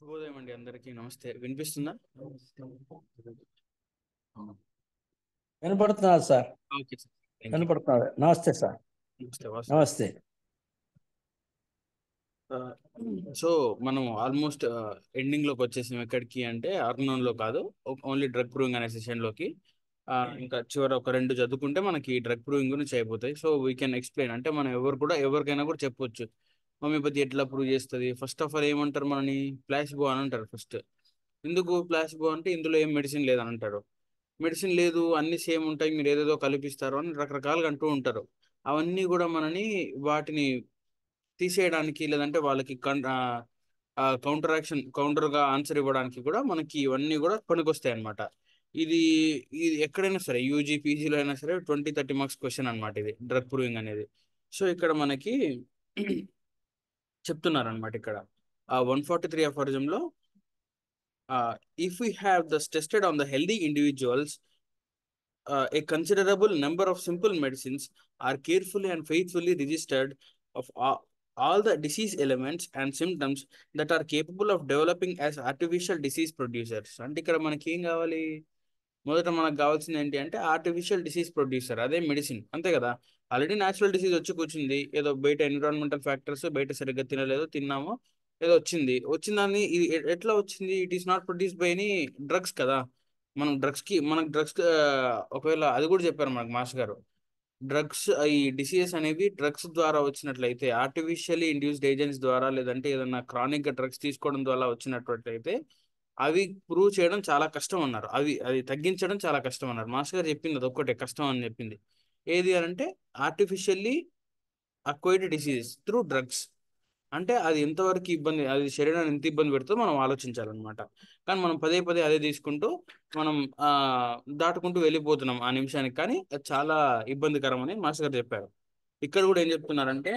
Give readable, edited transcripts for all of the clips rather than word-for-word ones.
శుభోదయం అండి, అందరికీ నమస్తే. వినిపిస్తుందా? వినపడుతున్నారు sir. Okay sir. Thank you. వినపడుతున్నారు. నమస్తే సార్. నమస్తే వాసు. నమస్తే. సో మనం ఆల్మోస్ట్ ఎండింగ్ లోకి వచ్చేసాం. ఎక్కడికి అంటే ఆర్గనౌన్ లో కాదు, ఓన్లీ డ్రగ్ ప్రూవింగ్ అనే సెషన్ లోకి. ఇంకా చివరి ఒక రెండు చదువుకుంటే మనకి డ్రగ్ ప్రూవింగ్ గురించి అయిపోతాయి. సో వీ కెన్ ఎక్స్ప్లెయిన్, అంటే మనం ఎవరికైనా కూడా చెప్పొచ్చు హోమియోపతి ఎట్లా ప్రూవ్ చేస్తుంది. ఫస్ట్ ఆఫ్ ఆల్ ఏమంటారు మనని? ప్లాసిబో అని అంటారు ఫస్ట్. ఎందుకు ప్లాసిబో అంటే ఇందులో ఏం మెడిసిన్ లేదని అంటారు. మెడిసిన్ లేదు, అన్ని సేమ్ ఉంటాయి, మీరు ఏదేదో కల్పిస్తారు అని రకరకాలుగా అంటూ ఉంటారు. అవన్నీ కూడా మనని వాటిని తీసేయడానికి, లేదంటే వాళ్ళకి కౌంటర్ గా ఆన్సర్ ఇవ్వడానికి కూడా మనకి ఇవన్నీ కూడా పనికొస్తాయి అనమాట. ఇది ఇది ఎక్కడైనా సరే, యూజీ పీజీలో అయినా సరే 20-30 మార్క్స్ క్వశ్చన్ అనమాట ఇది డ్రగ్ ప్రూవింగ్ అనేది. సో ఇక్కడ మనకి చెప్తున్నారనమాట ఇక్కడ 143 అఫారిజంలో, if we have thus tested on the healthy individuals, a considerable number of simple medicines are carefully and faithfully registered of all the disease elements and symptoms that are capable of developing as artificial disease producers. అంటే ఇక్కడ మనకి ఏం కావాలి? మొదట మనకు కావాల్సింది ఏంటి అంటే ఆర్టిఫిషియల్ డిసీజ్ ప్రొడ్యూసర్, అదే మెడిసిన్, అంతే కదా. ఆల్రెడీ న్యాచురల్ డిసీజ్ వచ్చి కూర్చుంది, ఏదో బయట ఎన్విరాన్మెంటల్ ఫ్యాక్టర్స్, బయట సరిగ్గా తినలేదు, తిన్నామో ఏదో వచ్చిందాన్ని ఇది ఎట్లా వచ్చింది? It is not produce by any drugs కదా. మనకు డ్రగ్స్ ఒకవేళ అది కూడా చెప్పారు మనకు మాస్టర్ గారు. డ్రగ్స్, ఈ డిసీజెస్ అనేవి డ్రగ్స్ ద్వారా వచ్చినట్లయితే, ఆర్టిఫిషియల్లీ ఇండ్యూస్డ్ ఏజెంట్స్ ద్వారా, లేదంటే ఏదైనా క్రానిక్ గా డ్రగ్స్ తీసుకోవడం ద్వారా వచ్చినట్లయితే అవి ప్రూవ్ చేయడం చాలా కష్టం అన్నారు. అది తగ్గించడం చాలా కష్టం అన్నారు. మాస్టర్ గారు చెప్పింది అది ఒక్కటే కష్టం అని చెప్పింది. ఏది అని అంటే artificially acquired diseases through drugs. అంటే అది ఎంతవరకు ఇబ్బంది, అది శరీరాన్ని ఎంత ఇబ్బంది పెడుతుందో మనం ఆలోచించాలన్నమాట. కానీ మనం పదే పదే అదే తీసుకుంటూ మనం ఆ దాటుకుంటూ వెళ్ళిపోతున్నాం ఆ నిమిషానికి. కానీ అది చాలా ఇబ్బందికరం అని మాస్టర్ గారు చెప్పారు. ఇక్కడ కూడా ఏం చెప్తున్నారంటే,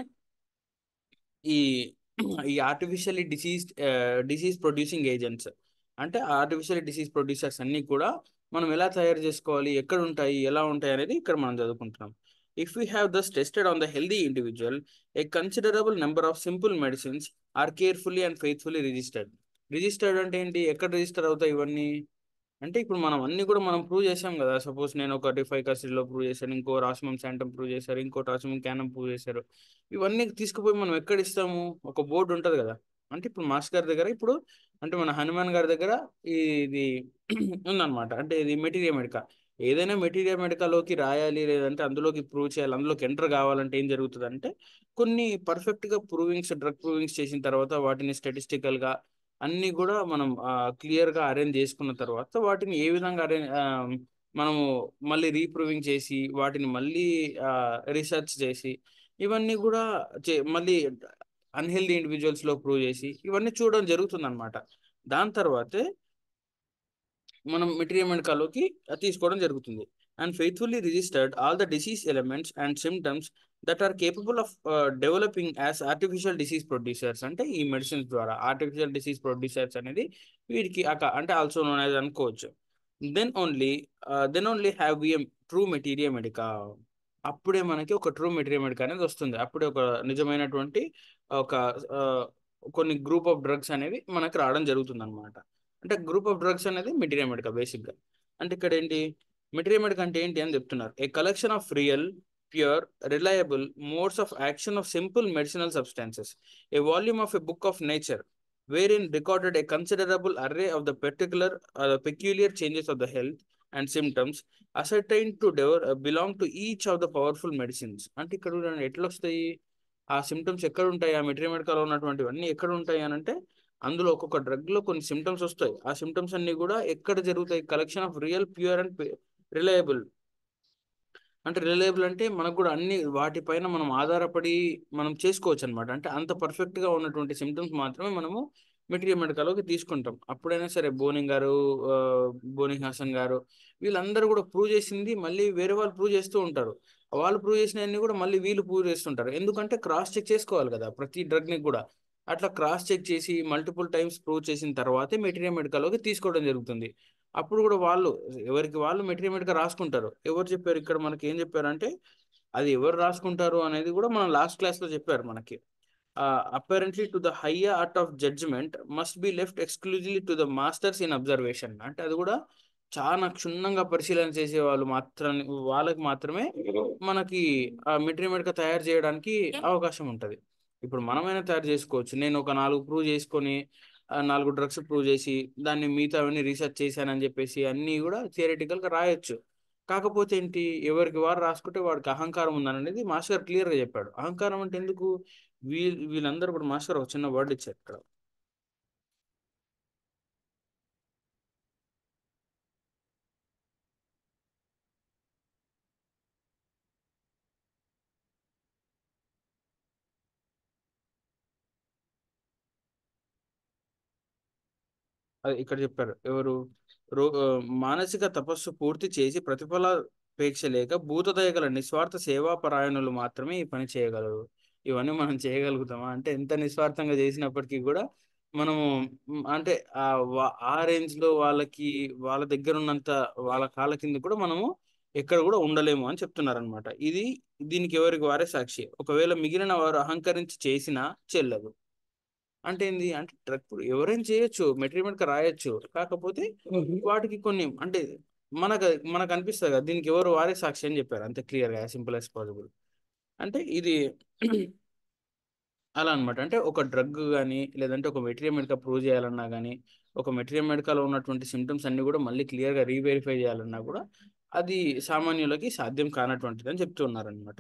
ఈ ఈ ఆర్టిఫిషియల్లీ డిసీజ్ ప్రొడ్యూసింగ్ ఏజెంట్స్, అంటే ఆర్టిఫిషియల్ డిసీజ్ ప్రొడ్యూసర్స్ అన్ని కూడా మనం ఎలా తయారు చేసుకోవాలి, ఎక్కడ ఉంటాయి, ఎలా ఉంటాయి అనేది ఇక్కడ మనం చదువుకుంటున్నాం. If we have thus tested on the healthy individual, a considerable number of simple medicines are carefully and faithfully registered. Registered అంటే ఏంటి? ఎక్కడ రిజిస్టర్ అవుతాయి ఇవన్నీ? అంటే ఇప్పుడు మనం అన్ని కూడా మనం ప్రూవ్ చేసాం కదా. సపోజ్ నేను ఒక డిఫైక్ లో ప్రూవ్ చేశాను, ఇంకో రాస్మమ్ శాంటమ్ ప్రూవ్ చేశారు, ఇంకో రాస్మమ్ క్యానం ప్రూవ్ చేశారు. ఇవన్నీ తీసుకుపోయి మనం ఎక్కడ ఇస్తాము? ఒక బోర్డు ఉంటుంది కదా. అంటే ఇప్పుడు మాస్టర్ గారి దగ్గర, ఇప్పుడు అంటే మన హనుమాన్ గారి దగ్గర ఇది ఉందన్నమాట. అంటే ఇది మెటీరియల్ మెడికా. ఏదైనా మెటీరియల్ మెడికాలోకి రాయాలి, లేదంటే అందులోకి ప్రూవ్ చేయాలి, అందులోకి ఎంటర్ కావాలంటే ఏం జరుగుతుంది అంటే, కొన్ని పర్ఫెక్ట్ గా డ్రగ్ ప్రూవింగ్స్ చేసిన తర్వాత వాటిని స్టాటిస్టికల్ గా అన్ని కూడా మనం క్లియర్ గా అరేంజ్ చేసుకున్న తర్వాత వాటిని ఏ విధంగా మనము మళ్ళీ రీప్రూవింగ్ చేసి, వాటిని మళ్ళీ రీసెర్చ్ చేసి, ఇవన్నీ కూడా మళ్ళీ అన్హెల్దీ ఇండివిజువల్స్ లో ప్రూవ్ చేసి ఇవన్నీ చూడడం జరుగుతుంది అనమాట. దాని తర్వాతే మనం మెటీరియల్ మెడికాలోకి తీసుకోవడం జరుగుతుంది. And faithfully registered all the disease elements and symptoms that are capable of developing as artificial disease producers. అంటే ఈ మెడిసిన్స్ ద్వారా ఆర్టిఫిషియల్ డిసీజ్ ప్రొడ్యూసర్స్ అనేది వీరికి అంటే ఆల్సో నోన్ యాజ్ అనుకోవచ్చు. Then only then only have we true material medica. అప్పుడే మనకి ఒక ట్రూ మెటీరియల్ మెడికా అనేది వస్తుంది. అప్పుడే ఒక నిజమైనటువంటి ఒక ఆ, కొన్ని గ్రూప్ ఆఫ్ డ్రగ్స్ అనేవి మనకు రావడం జరుగుతుంది అనమాట. అంటే గ్రూప్ ఆఫ్ డ్రగ్స్ అనేది మెటీరియల్ మెడికా బేసిక్ గా. అంటే ఇక్కడ ఏంటి? మెటీరియల్ మెడికా అంటే ఏంటి అని చెప్తున్నారు. A collection of real, pure, reliable modes of action of simple medicinal substances, a volume of a book of nature wherein recorded a considerable array of the peculiar changes of the health and symptoms ascertained to belong to each of the powerful medicines. అంటే ఇక్కడ చూడండి ఎట్లా వస్తాయి ఆ symptoms, ఎక్కడ ఉంటాయి ఆ material మెడికాలో ఉన్నటువంటివన్నీ ఎక్కడ ఉంటాయి అని అంటే, అందులో ఒక్కొక్క డ్రగ్ లో కొన్ని సిమ్టమ్స్ వస్తాయి. ఆ సిమ్టమ్స్ అన్ని కూడా ఎక్కడ జరుగుతాయి? Collection of real, pure and reliable. అంటే రిలయబుల్ అంటే మనకు కూడా అన్ని వాటిపైన మనం ఆధారపడి మనం చేసుకోవచ్చు అనమాట. అంటే అంత పర్ఫెక్ట్ గా ఉన్నటువంటి సిమ్టమ్స్ మాత్రమే మనము మెటీరియల్ మెడికల్లోకి తీసుకుంటాం. అప్పుడైనా సరే బోనింగ్ గారు, ఆ, బోనింగ్ హాసన్ గారు, వీళ్ళందరూ కూడా ప్రూవ్ చేసింది మళ్ళీ వేరే వాళ్ళు ప్రూవ్ చేస్తూ ఉంటారు. వాళ్ళు ప్రూవ్ చేసినవన్నీ కూడా మళ్ళీ వీళ్ళు ప్రూవ్ చేస్తుంటారు. ఎందుకంటే క్రాస్ చెక్ చేసుకోవాలి కదా ప్రతి డ్రగ్ ని కూడా. అట్లా క్రాస్ చెక్ చేసి మల్టిపుల్ టైమ్స్ ప్రూవ్ చేసిన తర్వాతే మెటీరియల్ మెడికల్లోకి తీసుకోవడం జరుగుతుంది. అప్పుడు కూడా వాళ్ళు ఎవరికి వాళ్ళు మెటీరియల్ మెడికల్ రాసుకుంటారు. ఎవరు చెప్పారు ఇక్కడ మనకి? ఏం చెప్పారు అంటే, అది ఎవరు రాసుకుంటారు అనేది కూడా మనం లాస్ట్ క్లాస్ లో చెప్పారు మనకి. Apparently to the higher art of judgement must be left exclusively to the masters in observation. అంటే అది కూడా చాలా క్షుణ్ణంగా పరిశీలన చేసే వాళ్ళు మాత్రం, వాళ్ళకి మాత్రమే మనకి ఆ మెటీరియల్ తయారు చేయడానికి అవకాశం ఉంటుంది. ఇప్పుడు మనమైనా తయారు చేసుకోవచ్చు. నేను ఒక 4 ప్రూవ్ చేసుకొని 4 డ్రగ్స్ ప్రూవ్ చేసి దాన్ని మిగతా అవన్నీ రీసెర్చ్ చేశానని చెప్పేసి అన్నీ కూడా థియరిటికల్గా రాయొచ్చు. కాకపోతే ఏంటి, ఎవరికి వారు రాసుకుంటే వాడికి అహంకారం ఉందని అనేది మాస్టర్ గారు క్లియర్గా చెప్పాడు. అహంకారం అంటే ఎందుకు, వీళ్ళందరూ ఇప్పుడు మాస్టర్ ఒక చిన్న వర్డ్ ఇచ్చారు ఇక్కడ. అది ఇక్కడ చెప్పారు ఎవరు, రో ఆ, మానసిక తపస్సు పూర్తి చేసి ప్రతిఫలాపేక్ష లేక భూతదయ గల నిస్వార్థ సేవా పరాయణులు మాత్రమే ఈ పని చేయగలరు. ఇవన్నీ మనం చేయగలుగుతామా అంటే, ఎంత నిస్వార్థంగా చేసినప్పటికీ కూడా మనము అంటే ఆ రేంజ్ లో వాళ్ళకి, వాళ్ళ దగ్గర ఉన్నంత వాళ్ళ కాళ్ళ కింద కూడా మనము ఎక్కడ కూడా ఉండలేము అని చెప్తున్నారు అనమాట. దీనికి ఎవరికి వారే సాక్షి. ఒకవేళ మిగిలిన వారు అహంకరించి చేసినా చెల్లదు. అంటే ఏంది అంటే, డ్రగ్ ఎవరైనా చేయొచ్చు, మెటీరియల్ రాయొచ్చు. కాకపోతే వాటికి కొన్ని అంటే మనకు మనకు అనిపిస్తుంది కదా, దీనికి ఎవరు వారే సాక్షి అని చెప్పారు అంతే, క్లియర్ గా సింపుల్ యాజ్ పాసిబుల్. అంటే ఇది అలా అనమాట. అంటే ఒక డ్రగ్ కానీ లేదంటే ఒక మెటీరియల్ మెడికల్ ప్రూవ్ చేయాలన్నా కానీ, ఒక మెటీరియల్ మెడికల్ ఉన్నటువంటి సిమ్టమ్స్ అన్ని కూడా మళ్ళీ క్లియర్గా రీవెరిఫై చేయాలన్నా కూడా అది సామాన్యులకి సాధ్యం కానటువంటిది అని చెప్తున్నారు అనమాట.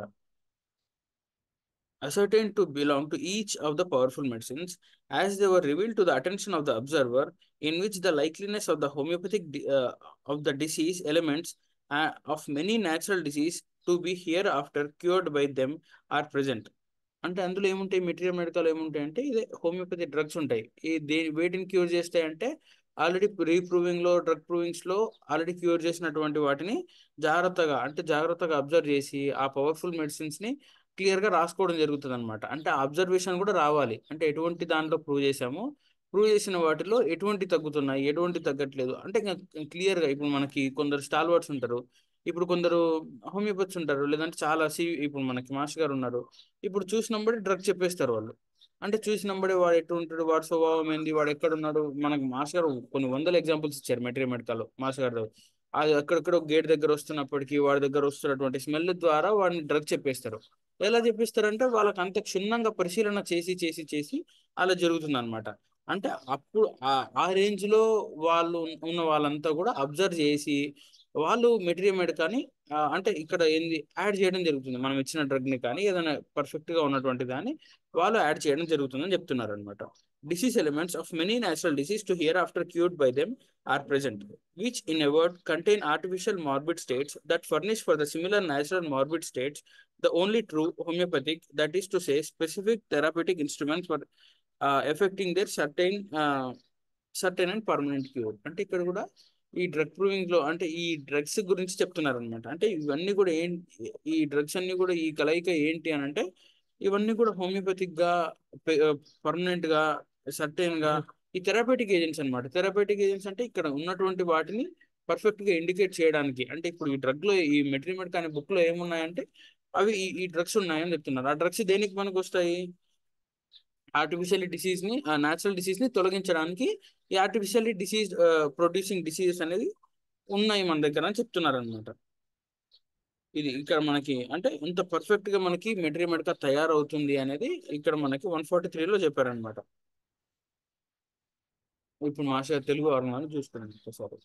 Ascertained to belong to each of the powerful medicines as they were revealed to the attention of the observer, in which the likeliness of the of the disease elements of many natural disease to be hereafter cured by them are present. అంటే అందులో ఏముంటాయి, material medical ఏముంటాయి అంటే ఇదే homeopathy drugs ఉంటాయి. వేటిని cure చేస్తాయి అంటే, ఆల్రెడీ రీప్రూవింగ్ లో డ్రగ్ ప్రూవింగ్స్ లో ఆల్రెడీ క్యూర్ చేసినటువంటి వాటిని జాగ్రత్తగా అబ్జర్వ్ చేసి ఆ పవర్ఫుల్ మెడిసిన్స్ ని క్లియర్ గా రాసుకోవడం జరుగుతుంది అనమాట. అంటే అబ్జర్వేషన్ కూడా రావాలి. అంటే ఎటువంటి దాంట్లో ప్రూవ్ చేసామో, ప్రూవ్ చేసిన వాటిలో ఎటువంటి తగ్గుతున్నాయి, ఎటువంటి తగ్గట్లేదు అంటే క్లియర్ గా. ఇప్పుడు మనకి కొందరు స్టాల్వర్డ్స్ ఉంటారు, ఇప్పుడు కొందరు హోమియోపతిస్ ఉంటారు, లేదంటే చాలా ఇప్పుడు మనకి మాస్టర్ గారు ఉన్నారు. ఇప్పుడు చూసినప్పుడే డ్రగ్ చెప్పేస్తారు వాళ్ళు. అంటే చూసినప్పుడే వాడు ఎటు ఉంటాడు, వాడు స్వభావం ఏంది, వాడు ఎక్కడ ఉన్నాడు, మనకి మాస్టర్ గారు కొన్ని వందల ఎగ్జాంపుల్స్ ఇచ్చారు మెటీరియల్ మెడికల్ మాస్టర్ గారు. అది ఎక్కడెక్కడో గేట్ దగ్గర వస్తున్నప్పటికీ వాడి దగ్గర వస్తున్నటువంటి స్మెల్ ద్వారా వాడిని డ్రగ్ చెప్పేస్తారు. ఎలా చెప్పిస్తారంటే, వాళ్ళకి అంత క్షుణ్ణంగా పరిశీలన చేసి చేసి చేసి అలా జరుగుతుంది అనమాట. అంటే అప్పుడు ఆ రేంజ్ లో వాళ్ళు ఉన్న వాళ్ళంతా కూడా అబ్జర్వ్ చేసి వాళ్ళు మెటీరియల్ కానీ అంటే ఇక్కడ ఏంది యాడ్ చేయడం జరుగుతుంది. మనం ఇచ్చిన డ్రగ్ ని కానీ ఏదైనా పర్ఫెక్ట్ గా ఉన్నటువంటి దాన్ని వాళ్ళు యాడ్ చేయడం జరుగుతుందని చెప్తున్నారు అనమాట. Disease elements of many natural disease to here after cured by them are present, which in a word contain artificial morbid states that furnish for the similar natural morbid states the only true homeopathic, that is to say specific therapeutic instruments for affecting their certain and permanent cure. అంటే ఇక్కడ కూడా ఈ drug proving లో అంటే ఈ drugs గురించి చెప్తున్నారు అనమాట. అంటే ఇవన్నీ కూడా ఏంటి, ఈ డ్రగ్స్ అన్ని కూడా ఈ కలయిక ఏంటి అని అంటే, ఇవన్నీ కూడా హోమియోపతిక్ గా పర్మనెంట్ గా సర్టెన్ గా ఈ థెరపేటిక్ ఏజెంట్స్ అన్నమాట. థెరపేటిక్ ఏజెంట్స్ అంటే ఇక్కడ ఉన్నటువంటి వాటిని పర్ఫెక్ట్ గా ఇండికేట్ చేయడానికి. అంటే ఇప్పుడు ఈ డ్రగ్ లో ఈ మెట్రిమెట్ అనే బుక్ లో ఏమున్నాయంటే అవి ఈ డ్రగ్స్ ఉన్నాయని చెప్తున్నారు. ఆ డ్రగ్స్ దేనికి మనకు వస్తాయి, ఆర్టిఫిషియల్ డిసీజ్ ని న్యాచురల్ డిసీజ్ ని తొలగించడానికి ఈ ఆర్టిఫిషియల్లీ డిసీజ్ ప్రొడ్యూసింగ్ డిసీజెస్ అనేది ఉన్నాయి మన దగ్గర అని చెప్తున్నారు అనమాట. ఇది ఇక్కడ మనకి అంటే ఇంత పర్ఫెక్ట్ గా మనకి మెటీరియల్ మెడక తయారవుతుంది అనేది ఇక్కడ మనకి 143లో చెప్పారనమాట. ఇప్పుడు మాస్టర్ తెలుగు వర్ణాలు చూస్తున్నాను ఒకసారి.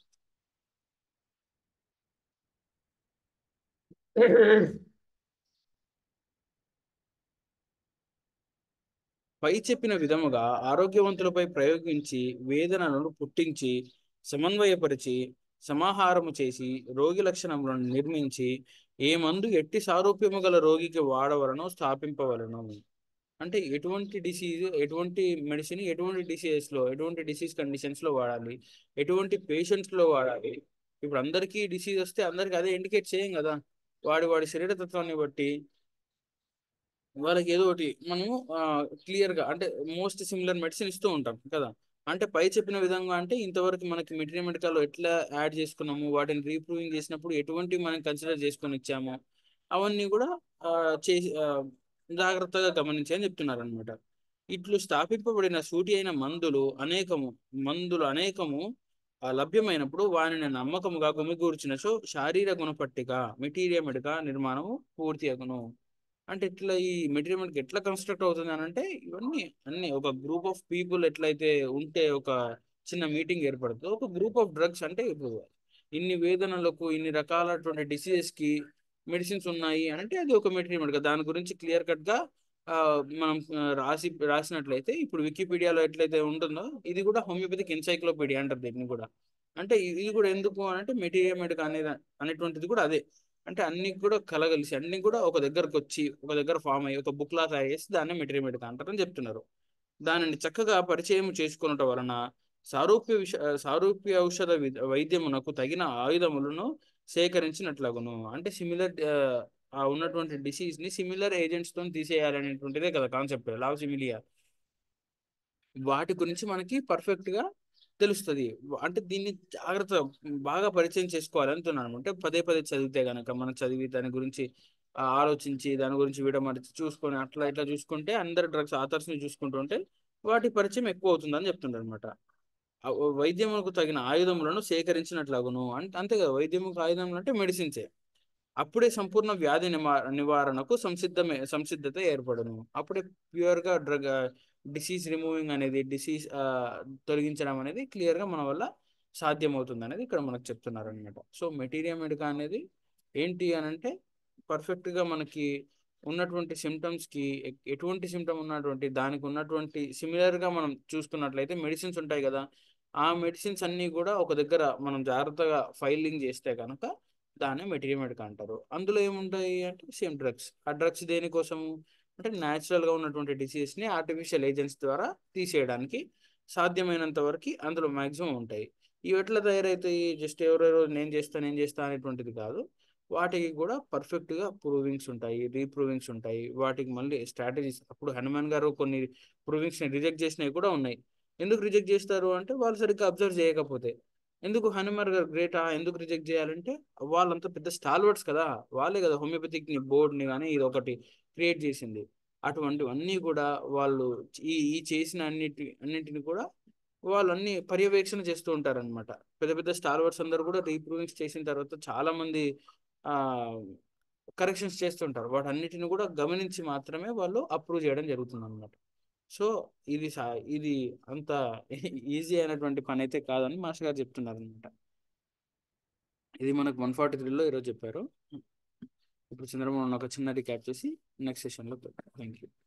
పై చెప్పిన విధముగా ఆరోగ్యవంతులపై ప్రయోగించి వేదనలను పుట్టించి సమన్వయపరిచి సమాహారము చేసి రోగి లక్షణములను నిర్మించి ఏ మందు ఎట్టి సారూప్యము గల రోగికి వాడవలనో స్థాపింపవలను. అంటే ఎటువంటి డిసీజ్, ఎటువంటి మెడిసిన్, ఎటువంటి డిసీజెస్ లో, ఎటువంటి డిసీజ్ కండిషన్స్ లో వాడాలి, ఎటువంటి పేషెంట్స్ లో వాడాలి. ఇప్పుడు అందరికీ డిసీజ్ వస్తే అందరికి అదే ఇండికేట్ చేయం కదా. వాడి వాడి శరీర తత్వాన్ని బట్టి వాళ్ళకి ఏదో ఒకటి మనము క్లియర్ గా అంటే మోస్ట్ సిమిలర్ మెడిసిన్ ఇస్తూ ఉంటాం కదా. అంటే పై చెప్పిన విధంగా అంటే ఇంతవరకు మనకి మెటీరియల్ మెడికల్ ఎట్లా యాడ్ చేసుకున్నాము, వాటిని రీప్రూవింగ్ చేసినప్పుడు ఎటువంటి మనం కన్సిడర్ చేసుకొని ఇచ్చాము, అవన్నీ కూడా చేసి జాగ్రత్తగా గమనించి అని చెప్తున్నారు అనమాట. ఇట్లు స్థాపింపబడిన సూటి అయిన మందులు అనేకము లభ్యమైనప్పుడు వానిని నమ్మకముగా గుమిగూర్చినచో శారీర గుణపట్టిక మెటీరియల్ నిర్మాణము పూర్తి అగును. అంటే ఇట్లా ఈ మెటీరియల్ ఎట్లా కన్స్ట్రక్ట్ అవుతుంది అని అంటే, ఇవన్నీ అన్ని ఒక గ్రూప్ ఆఫ్ పీపుల్ ఎట్లయితే ఉంటే ఒక చిన్న మీటింగ్ ఏర్పడుతుందో, ఒక గ్రూప్ ఆఫ్ డ్రగ్స్ అంటే ఇప్పుడు ఇన్ని వేదనలకు ఇన్ని రకాలైనటువంటి డిసీజెస్ కి మెడిసిన్స్ ఉన్నాయి అని అంటే అది ఒక మెటీరియల్ కదా. దాని గురించి క్లియర్ కట్ గా ఆ, మనం రాసినట్లయితే ఇప్పుడు వికీపీడియాలో ఎట్లయితే ఉంటుందో ఇది కూడా హోమియోపతిక్ ఎన్సైక్లోపీడియా అంటారు దీన్ని కూడా. అంటే ఇది కూడా ఎందుకు అని అంటే మెటీరియల్ అనేది అనేటువంటిది కూడా అదే. అంటే అన్ని కూడా కలగలిసి అన్ని కూడా ఒక దగ్గరకు వచ్చి ఒక దగ్గర ఫామ్ అయ్యి ఒక బుక్ లా తయారు చేసి దాన్ని మెటీరియల్ అంటారని చెప్తున్నారు. దానిని చక్కగా పరిచయం చేసుకున్నట వలన సారూప్య ఔషధ వైద్యమునకు తగిన ఆయుధములను సేకరించినట్లగును. అంటే సిమిలర్ ఆ ఉన్నటువంటి డిసీజ్ ని సిమిలర్ ఏజెంట్స్ తో తీసేయాలనేటువంటిదే కదా కాన్సెప్ట్ లావ్ సిమిలియా. వాటి గురించి మనకి పర్ఫెక్ట్ గా తెలుస్తుంది. అంటే దీన్ని జాగ్రత్త బాగా పరిచయం చేసుకోవాలి అంటున్నాను. అంటే పదే పదే చదివితే గనక మనం చదివి దాని గురించి ఆలోచించి దాని గురించి విడమరిచి చూసుకొని అట్లా ఇట్లా చూసుకుంటే అందరు డ్రగ్స్ ఆథర్స్ ని చూసుకుంటుంటే వాటి పరిచయం ఎక్కువ అవుతుందని చెప్తుంటారు అనమాట. వైద్యములకు తగిన ఆయుధములను సేకరించినట్లగును. అంటే అంతే కదా, వైద్యములకు ఆయుధములు అంటే మెడిసిన్సే. అప్పుడే సంపూర్ణ వ్యాధి నివారణకు సంసిద్ధత ఏర్పడును. అప్పుడే ప్యూర్ గా డిసీజ్ రిమూవింగ్ అనేది డిసీజ్ తొలగించడం అనేది క్లియర్ గా మన వల్ల సాధ్యమవుతుంది అనేది ఇక్కడ మనకు చెప్తున్నారు అనమాట. సో మెటీరియా మెడికా అనేది ఏంటి అని అంటే పర్ఫెక్ట్ గా మనకి ఉన్నటువంటి సిమ్టమ్స్ కి ఎటువంటి సిమ్టమ్ ఉన్నటువంటి దానికి ఉన్నటువంటి సిమిలర్ గా మనం చూసుకున్నట్లయితే మెడిసిన్స్ ఉంటాయి కదా. ఆ మెడిసిన్స్ అన్ని కూడా ఒక దగ్గర మనం జాగ్రత్తగా ఫైలింగ్ చేస్తే కనుక దాన్ని మెటీరియల్ మెడికా అంటారు. అందులో ఏముంటాయి అంటే సేమ్ డ్రగ్స్. ఆ డ్రగ్స్ దేనికోసం అంటే న్యాచురల్ గా ఉన్నటువంటి డిసీజ్ ని ఆర్టిఫిషియల్ ఏజెంట్స్ ద్వారా తీసేయడానికి సాధ్యమైనంత వరకు అందులో మాక్సిమం ఉంటాయి. ఇవి ఎట్లా తయారవుతాయి, జస్ట్ ఎవరెవరో నేను చేస్తా అనేటువంటిది కాదు. వాటికి కూడా పర్ఫెక్ట్ గా ప్రూవింగ్స్ ఉంటాయి, రీప్రూవింగ్స్ ఉంటాయి. వాటికి మళ్ళీ స్ట్రాటజీస్. అప్పుడు హనుమాన్ గారు కొన్ని ప్రూవింగ్స్ ని రిజెక్ట్ చేసినవి కూడా ఉన్నాయి. ఎందుకు రిజెక్ట్ చేస్తారు అంటే వాళ్ళు సరిగ్గా అబ్జర్వ్ చేయకపోతే. ఎందుకు హనుమాన్ గారు గ్రేటా ఎందుకు రిజెక్ట్ చేయాలంటే వాళ్ళంతా పెద్ద స్టాల్వర్డ్స్ కదా. వాళ్ళే కదా హోమియోపతిక్ ని బోర్డ్ ని కానీ ఇది ఒకటి క్రియేట్ చేసింది. అటువంటివన్నీ కూడా వాళ్ళు ఈ చేసిన అన్నింటిని కూడా వాళ్ళు అన్ని పర్యవేక్షణ చేస్తూ ఉంటారన్నమాట. పెద్ద పెద్ద స్టాల్వర్డ్స్ అందరూ కూడా రీప్రూవింగ్స్ చేసిన తర్వాత చాలా మంది ఆ కరెక్షన్స్ చేస్తుంటారు. వాటన్నిటిని కూడా గమనించి మాత్రమే వాళ్ళు అప్రూవ్ చేయడం జరుగుతుంది అనమాట. సో ఇది అంత ఈజీ అయినటువంటి పని అయితే కాదని మాస్టర్ గారు చెప్తున్నారు అనమాట. ఇది మనకు 143లో ఈరోజు చెప్పారు. ఇప్పుడు చంద్రమోహన్ ఒక చిన్న రికాప్ చేసి నెక్స్ట్ సెషన్లో. Thank you.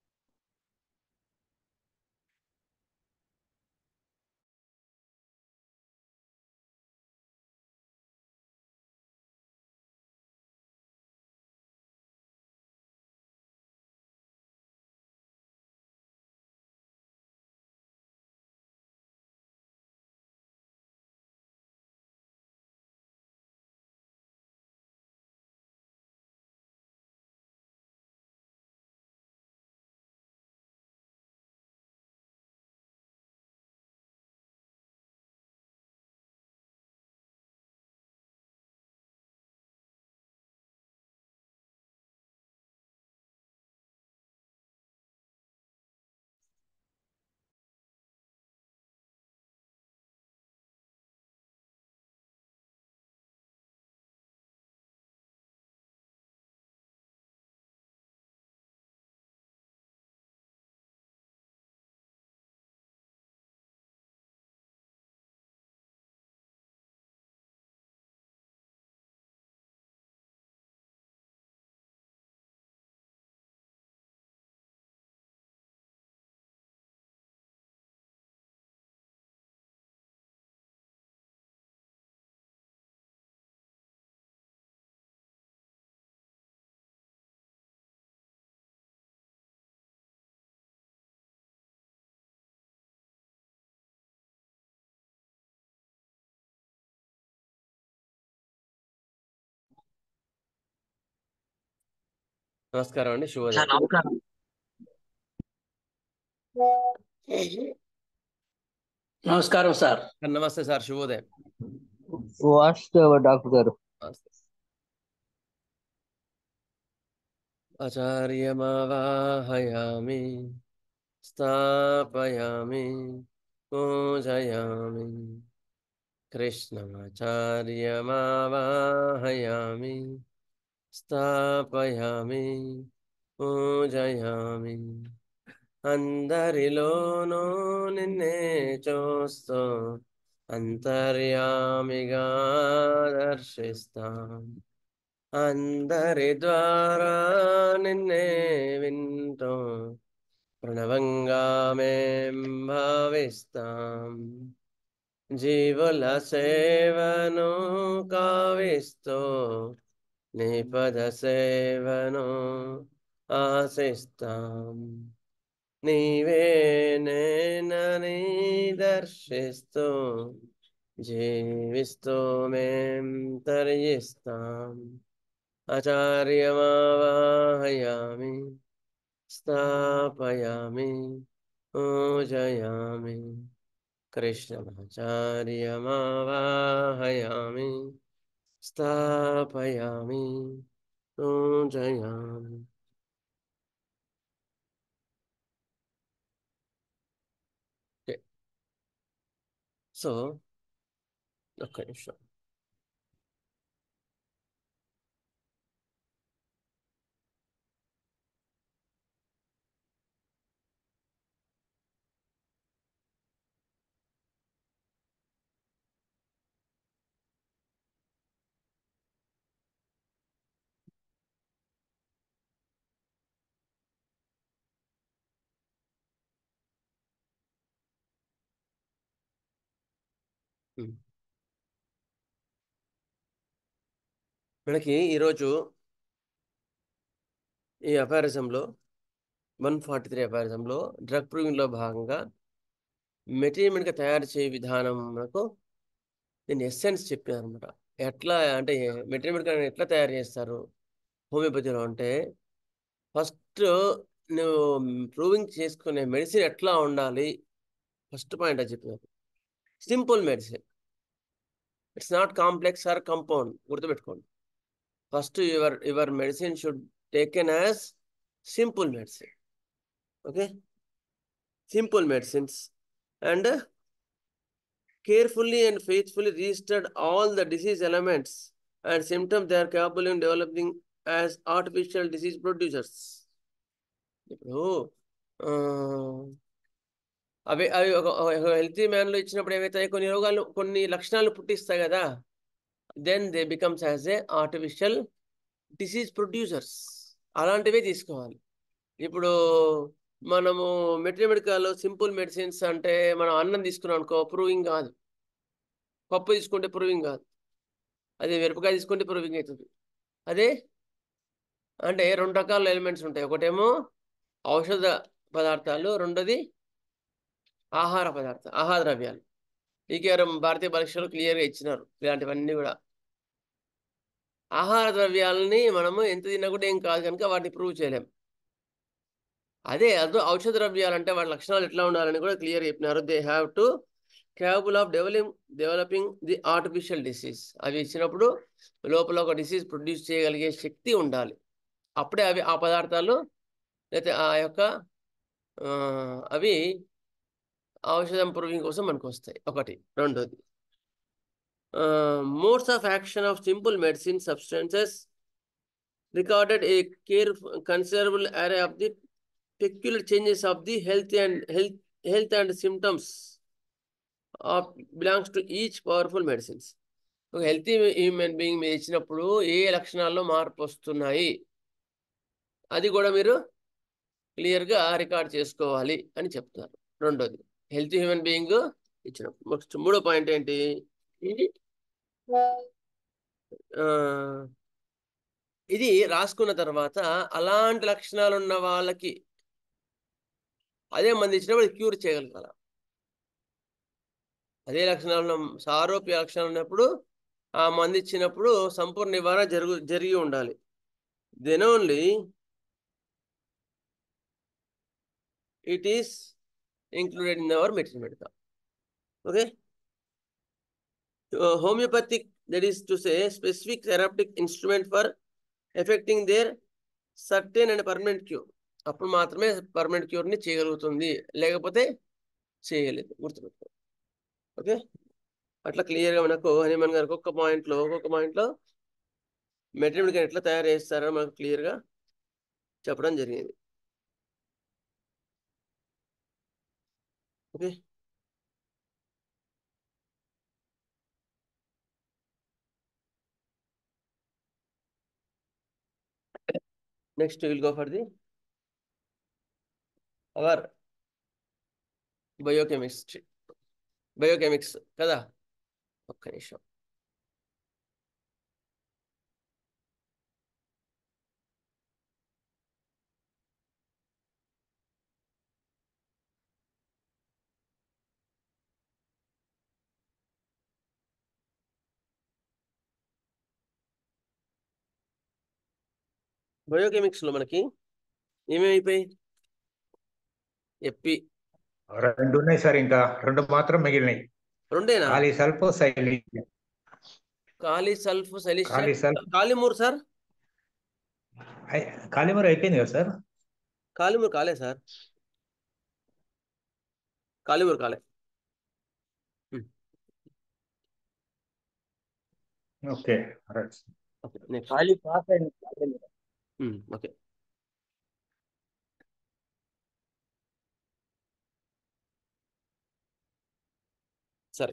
నమస్కారం అండి, సార్ శుభోదయం. నమస్కారం. నమస్కారం సార్. నమస్తే సార్, శుభోదయం. డాక్టర్ గారు. ఆచార్యమావాహయామి स्थापयामि पूजयामि कृष्णमाचार्यमावाहयामि स्थापयामि పూజయామి అందరిలోనూ నిన్నే చూస్తూ అంతర్యామిగా దర్శిస్తాం అందరి ద్వారా నిన్నే వింటూ ప్రణవంగా మేం భావిస్తాం జీవుల సేవను కావిస్తూ నీ పద సేవను ఆశిస్తాం నీవే నేనని దర్శిస్తూ జీవిస్తూ మేం తరిస్తాం ఆచార్యమావాహయామి స్థాపయామి పూజయామి కృష్ణమాచార్యమావాహయామి స్థాపయామి పూజయామి. సో ఒక్క నిమిషం. మనకి ఈరోజు ఈ అపారిజంలో 143 అపారిజంలో డ్రగ్ ప్రూవింగ్లో భాగంగా మెటీరియల్గా తయారు చేయ విధానం మనకు దీని ఎస్సెన్స్ చెప్పారు అనమాట. ఎట్లా అంటే మెటీరియల్ ఎట్లా తయారు చేస్తారు హోమియోపతిలో అంటే, ఫస్ట్ నువ్వు ప్రూవింగ్ చేసుకునే మెడిసిన్ ఎట్లా ఉండాలి ఫస్ట్ పాయింట్ అది చెప్పారు. Simple medicine, it's not complex or compound. గుర్తుపెట్టుకోండి, first your medicine should taken as simple medicine. Okay, simple medicines and carefully and faithfully registered all the disease elements and symptoms they are capable in developing as artificial disease producers. ఇప్పుడు అవి అవి ఒక healthy మ్యాన్లో ఇచ్చినప్పుడు ఏమవుతాయి, కొన్ని రోగాలు కొన్ని లక్షణాలు పుట్టిస్తాయి కదా, then they becomes as a artificial disease producers. అలాంటివే తీసుకోవాలి. ఇప్పుడు మనము మెట్రిమెడికల్ సింపుల్ మెడిసిన్స్ అంటే మనం అన్నం తీసుకున్నాం అనుకో, ప్రూవింగ్ కాదు. పప్పు తీసుకుంటే ప్రూవింగ్ కాదు, అదే మిరపకాయ తీసుకుంటే ప్రూవింగ్ అవుతుంది. అదే అంటే రెండు రకాల ఎలిమెంట్స్ ఉంటాయి, ఒకటేమో ఔషధ పదార్థాలు, రెండోది ఆహార పదార్థాలు, ఆహార ద్రవ్యాలు. ఈ కేవలం భారతీయ పరీక్షలు క్లియర్గా ఇచ్చినారు ఇలాంటివన్నీ కూడా. ఆహార ద్రవ్యాలని మనము ఎంత తిన్నా కూడా ఏం కాదు కనుక వాటిని ప్రూవ్ చేయలేం. అదే ఔషధ ద్రవ్యాలు అంటే వాటి లక్షణాలు ఎట్లా ఉండాలని కూడా క్లియర్ చెప్పినారు. They have to capable of developing the artificial disease. అవి ఇచ్చినప్పుడు లోపల ఒక డిసీజ్ ప్రొడ్యూస్ చేయగలిగే శక్తి ఉండాలి. అప్పుడే అవి ఆ పదార్థాలు లేకపోతే ఆ యొక్క అవి ఔషధం ప్రూవింగ్ కోసం మనకు వస్తాయి. ఒకటి. రెండోది, modes of action of simple medicine substances recorded a considerable array of the peculiar changes of the health and symptoms belongs to each powerful medicines. ఒక హెల్తీ హ్యూమన్ బీయింగ్ మీద ఇచ్చినప్పుడు ఏ లక్షణాల్లో మార్పు వస్తున్నాయి అది కూడా మీరు క్లియర్గా రికార్డ్ చేసుకోవాలి అని చెప్తున్నారు. రెండోది, హెల్తీ హ్యూమన్ బీయింగ్ ఇచ్చినప్పుడు. నెక్స్ట్ మూడో పాయింట్ ఏంటి, ఇది రాసుకున్న తర్వాత అలాంటి లక్షణాలు ఉన్న వాళ్ళకి అదే మంది ఇచ్చినప్పుడు క్యూర్ చేయగలగాల. అదే లక్షణాలు సారూప్య లక్షణాలు ఉన్నప్పుడు ఆ మంది ఇచ్చినప్పుడు సంపూర్ణ నివారణ జరిగి ఉండాలి. Then only it is included in our medical. Okay, homeopathic, that is to say specific therapeutic instrument for affecting their certain and permanent cure. అప్పుడు మాత్రమే పర్మనెంట్ క్యూర్ని చేయగలుగుతుంది, లేకపోతే చేయలేదు. గుర్తుపెట్టుకో. ఓకే, అట్లా క్లియర్గా మనకు హనుమాన్ గారికి ఒక్కొక్క పాయింట్లో మెటీరియల్ ఎట్లా తయారు చేస్తారో మనకు క్లియర్గా చెప్పడం జరిగింది. Okay, next will go for the our biochemics కదా. ఒక్క నిమిషం. బయోకెమిక్స్లో మనకి ఏమేమైపోయి ఎప్పి రెండు ఉన్నాయి సార్, ఇంకా రెండు మాత్రం మిగిలినాయి. రెండేనా? ఖాళీ సల్ఫ్ సైలీషియం. ఖాళీ సల్ఫ్ సైలిషియం, ఖాళీ సల్ఫ్ కాలిమూర్ సార్. కాలిమర్ అయిపోయింది కదా సార్. కాలిమూర్ కాలే సార్, కాలిమూర్ కాలే. Okay right. Okay, next. ఖాళీ పాస్ అయింది. ఓకే, సరే.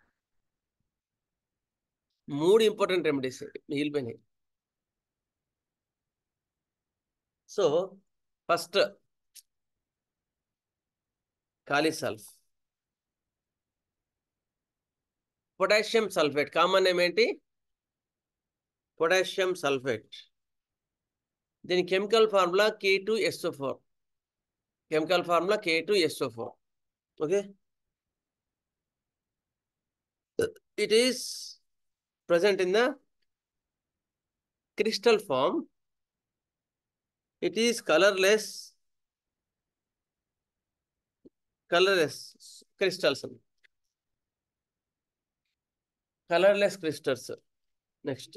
3 ఇంపార్టెంట్ రెమెడీస్ మిగిలిపోయినాయి. So first kali sulph, potassium sulphate. Common name ఏంటి? Potassium sulphate. దీని chemical formula K2SO4. Chemical formula K2SO4. Okay, it is present in the crystal form. It is colorless crystals. Colorless crystals. Next,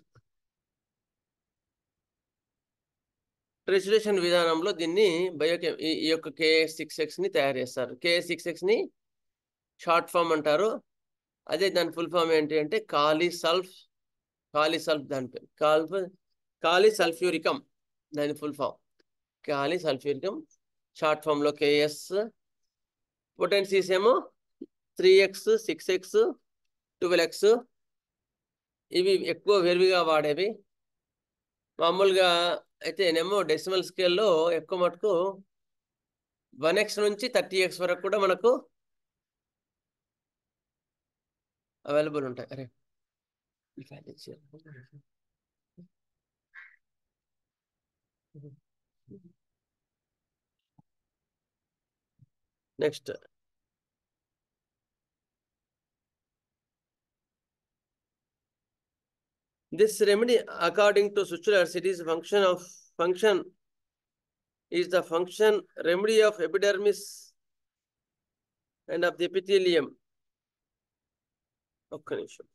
trituration విధానంలో దీన్ని ఈ యొక్క KS6X ని తయారు చేస్తారు. KS6X ని షార్ట్ ఫామ్ అంటారు. అదే దాని ఫుల్ ఫామ్ ఏంటి అంటే ఖాళీ సల్ఫ్ దాని పేరు ఖాళీ సల్ఫ్యూరికం. దాని full form kali sulphuricum, short form లో KS. పొటెన్సీస్ ఏమో 3x, 6x, 12x. ఇవి ఎక్కువ విరివిగా వాడేవి. మామూలుగా అయితేనేమో డెసిమల్ స్కేల్లో ఎక్కువ మటుకు 1x నుంచి 30x వరకు కూడా మనకు అవైలబుల్ ఉంటాయి. అరే next, this remedy according to Suchulars, it is function is the function remedy of epidermis and of the epithelium. ఒక్క నిమిషం.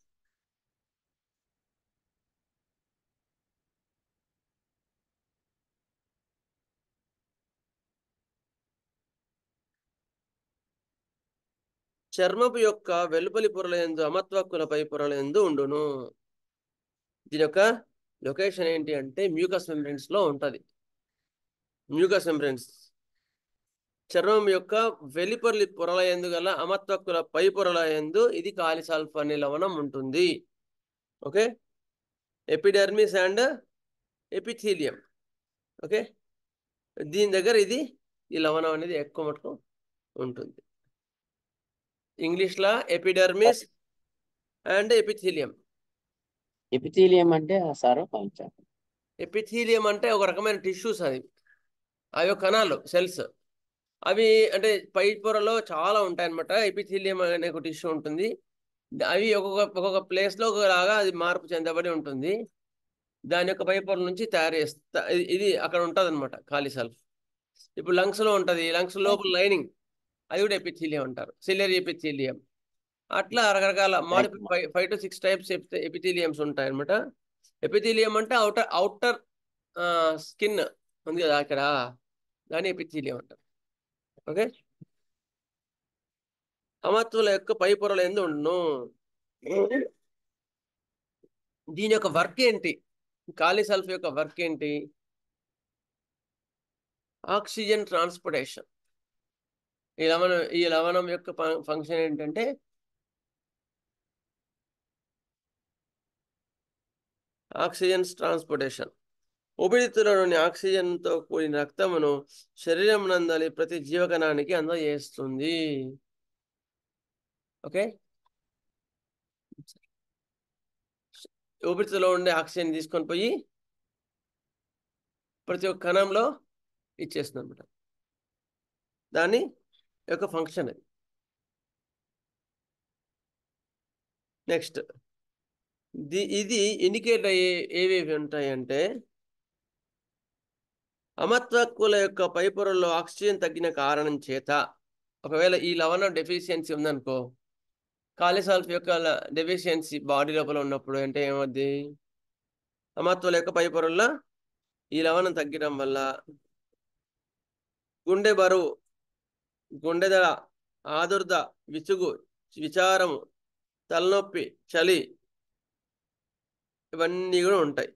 చర్మపు యొక్క వెలుపలి పొరల యందు అమత్వక్కులపై పొరల యందు ఉండును. దీని యొక్క లొకేషన్ ఏంటి అంటే మ్యూకస్ మెంబ్రెన్స్ లో ఉంటది. మ్యూకస్ మెంబ్రెన్స్ చర్మం యొక్క వెలుపలి పొరల యందు గల అమత్వక్కుల పై పొరల యందు ఇది ఖాళీ సల్ఫ్ అనే లవణం ఉంటుంది. Okay, epidermis and epithelium. Okay, దీని దగ్గర ఈ లవణం అనేది ఎక్కువ మటుకు ఉంటుంది. ఇంగ్లీష్లో ఎపిడర్మిస్ అండ్ ఎపిథీలియం. ఎపిథీలియం అంటే సార్ కొంచెం ఎపిథీలియం అంటే ఒక రకమైన టిష్యూస్. అవి కణాలు, సెల్స్. అవి అంటే పై పొరలో చాలా ఉంటాయన్నమాట. ఎపిథీలియం అనే ఒక టిష్యూ ఉంటుంది. అవి ఒక్కొక్క ప్లేస్లో ఒకలాగా అది మార్పు చెందబడి ఉంటుంది. దాని యొక్క పై పొర నుంచి తయారు చేస్తా ఇది అక్కడ ఉంటుంది అనమాట ఖాళీ సల్ఫ్. ఇప్పుడు లంగ్స్లో ఉంటుంది, లంగ్స్ లోపల లైనింగ్, అది కూడా ఎపిథీలియం అంటారు, సిలియరీ ఎపిథీలియం. అట్లా రకరకాల 5 to 6 టైప్స్ ఎపిథీలియమ్స్ ఉంటాయి అనమాట. ఎపిథీలియం అంటే అవుటర్ స్కిన్ ఉంది కదా, అక్కడ దాన్ని ఎపిథీలియం అంటారు. ఓకే, అమత్తుల యొక్క పై పొరలు ఎందు ఉండును. దీని యొక్క వర్క్ ఏంటి? ఖాళీ సల్ఫ్ యొక్క వర్క్ ఏంటి? Oxygen transportation. ఈ లవణం యొక్క ఫంక్షన్ ఏంటంటే ఆక్సిజన్ ట్రాన్స్పోర్టేషన్. ఊపిరితిత్తులలోని ఆక్సిజన్తో కూడిన రక్తమును శరీరం నందలి ప్రతి జీవకణానికి అందజేస్తుంది. ఓకే, ఊపిరితిత్తులో ఉండే ఆక్సిజన్ తీసుకొని పోయి ప్రతి ఒక్క కణంలో ఇచ్చేస్తుంది అనమాట. దాని యొక్క ఫంక్షన్ అది. నెక్స్ట్ ఇది ఇండికేట్ అయ్యే ఏవేవి ఉంటాయంటే అమత్వక్కుల యొక్క పై పొరల్లో ఆక్సిజన్ తగ్గిన కారణం చేత, ఒకవేళ ఈ లవణం డెఫిషియన్సీ ఉందనుకో, ఖాళీ సల్ఫ్ యొక్క డెఫిషియన్సీ బాడీ లోపల ఉన్నప్పుడు అంటే ఏమవుద్ది? అమత్తుల యొక్క పై పొరల్లో ఈ లవణం తగ్గడం వల్ల గుండె బరువు, గుండెదడ, ఆదుర్ద, విసుగు, విచారము, తలనొప్పి, చలి ఇవన్నీ కూడా ఉంటాయి.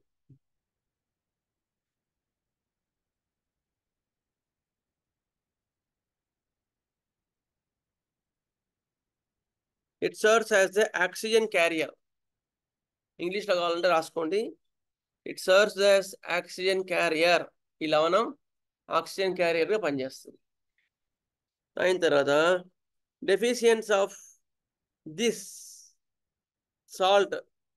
It serves as a oxygen carrier. ఇంగ్లీష్లో కావాలంటే రాసుకోండి. It serves as oxygen carrier. ఈ లవణం ఆక్సిజన్ క్యారియర్గా పనిచేస్తుంది. అయిన తర్వాత deficiency of this salt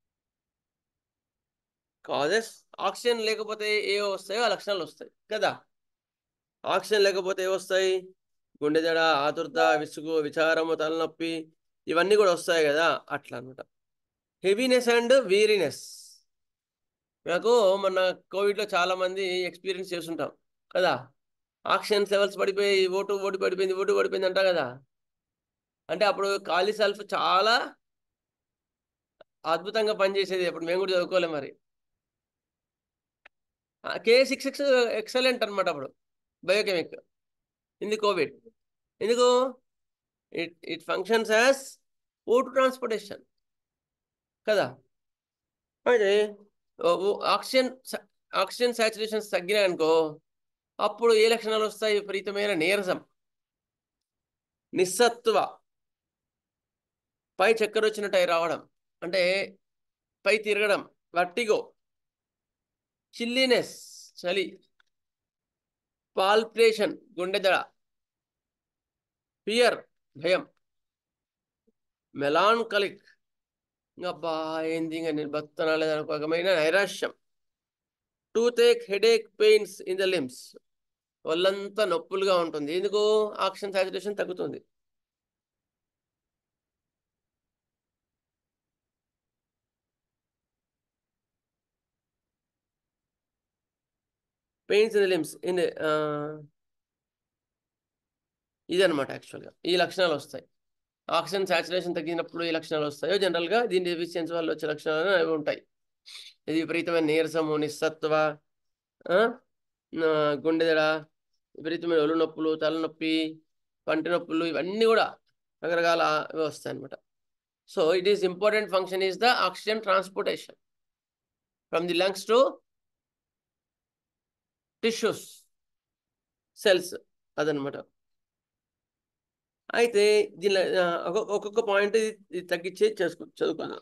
causes, oxygen లేకపోతే ఏవో వస్తాయో ఆ లక్షణాలు వస్తాయి కదా. ఆక్సిజన్ లేకపోతే ఏవొస్తాయి? గుండెదడ, ఆతురత, విసుగు, విచారము, తలనొప్పి ఇవన్నీ కూడా వస్తాయి కదా, అట్లా అనమాట. Heaviness and weariness. నాకు మొన్న కోవిడ్లో చాలా మంది ఎక్స్పీరియన్స్ చేస్తుంటాం కదా. ఆక్సిజన్ లెవెల్స్ పడిపోయి ఓటు పడిపోయింది అంట కదా. అంటే అప్పుడు ఖాళీ సల్ఫ్ చాలా అద్భుతంగా పనిచేసేది. అప్పుడు మేము కూడా చదువుకోలేం మరి. K6 ఎక్సలెంట్ అనమాట అప్పుడు బయోకెమిక్ ఇన్ ది కోవిడ్. ఎందుకు? It functions as O two transportation కదా. అయితే ఆక్సిజన్ సాచురేషన్స్ తగ్గినాయనుకో, అప్పుడు ఏ లక్షణాలు వస్తాయి? విపరీతమైన నీరసం, నిస్సత్వ, పై చక్కెర వచ్చినట్టు రావడం, అంటే పై తిరగడం, వర్టిగో, చిల్లీనెస్, చలి, పాల్పిటేషన్, గుండెదడ, ఫియర్, భయం, మెలాన్కలిక్, అబ్బా ఏంది ఇంకా నిర్బత్తనాలేదని ఒక రకమైన నైరాశ్యం, toothache, headache, pains in the limbs, ఒళ్ళంతా నొప్పులుగా ఉంటుంది. ఎందుకు? ఆక్సిజన్ సాచురేషన్ తగ్గుతుంది. పెయిన్స్ ఇన్ ద లిమ్స్ ఇదనమాట. యాక్చువల్గా ఈ లక్షణాలు వస్తాయి. ఆక్సిజన్ సాచురేషన్ తగ్గినప్పుడు ఈ లక్షణాలు వస్తాయో, జనరల్గా దీని డెఫిషియన్సీ వల్ల వచ్చే లక్షణాలు అవి ఉంటాయి. ఇది విపరీతమైన నీరసము, నిస్సత్వ, గుండెదడ, విపరీతమైన ఒళ్ళు నొప్పులు, తలనొప్పి, పంటి నొప్పులు ఇవన్నీ కూడా రకరకాల వస్తాయి అనమాట. So it is important function is the oxygen transportation from the lungs to tissues, cells, అదనమాట. అయితే దీనిలో ఒక్కొక్క పాయింట్ తగ్గించే చదువుకున్నాం.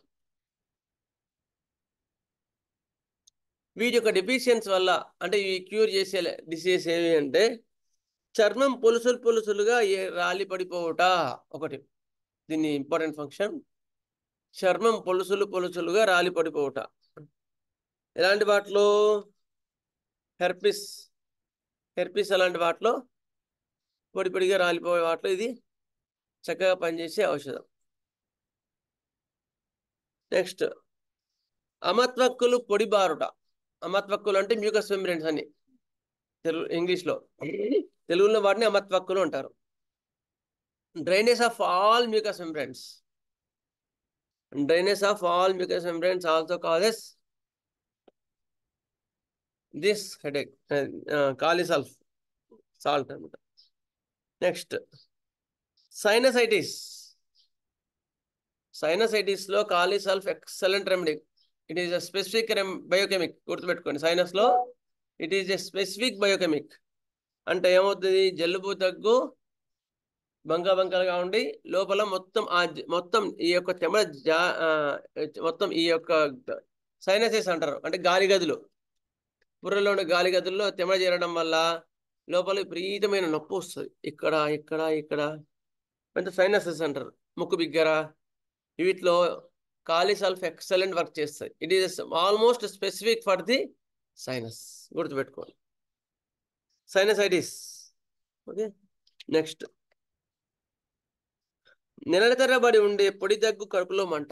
వీటి యొక్క డెఫిషియన్స్ వల్ల అంటే ఇవి క్యూర్ చేసే డిసీజ్ ఏవి అంటే చర్మం పొలుసులుగా రాలి పడిపోవట ఒకటి. దీన్ని ఇంపార్టెంట్ ఫంక్షన్. చర్మం పొలుసులుగా రాలి పడిపోవట. ఎలాంటి వాటిలో? హెర్పిస్ అలాంటి వాటిలో పొడిగా రాలిపోయే వాటిలో ఇది చక్కగా పనిచేసే ఔషధం. నెక్స్ట్ అమత్వక్కులు పొడిబారుట. అమత్వక్కులు అంటే మ్యూకస్ మెంబ్రేన్స్ అని ఇంగ్లీష్లో, తెలుగులో వాటిని అమత్వక్కులు అంటారు. Drainage of all mucus membranes. Drainage of all mucus membranes also causes this headache. Kali sulph salt అనమాట. Next sinusitis. సైనసైటిస్లో kali sulph excellent remedy. It is a specific biochemic. గుర్తుపెట్టుకోండి, సైనస్లో it is a specific biochemic. అంటే ఏమవుతుంది, జలుబు దగ్గు బంకలుగా ఉండి లోపల మొత్తం ఈ యొక్క చెమట మొత్తం ఈ యొక్క సైనసెస్ అంటారు, అంటే గాలి గదులు, పుర్రలో ఉండే గాలి గదుల్లో చెమట చేరడం వల్ల లోపల విపరీతమైన నొప్పి వస్తుంది. ఇక్కడ ఇక్కడ ఇక్కడ అంటే సైనసెస్ అంటారు. ముక్కు బిగ్గర, వీటిలో కాలీ సల్ఫ్ ఎక్సలెంట్ వర్క్ చేస్తుంది. It is almost specific for the sinus. గుర్తుపెట్టుకోవాలి, సైనసైటిస్. ఓకే, నెక్స్ట్ నెలల తరబడి ఉండే పొడి దగ్గు, కడుపులో మంట.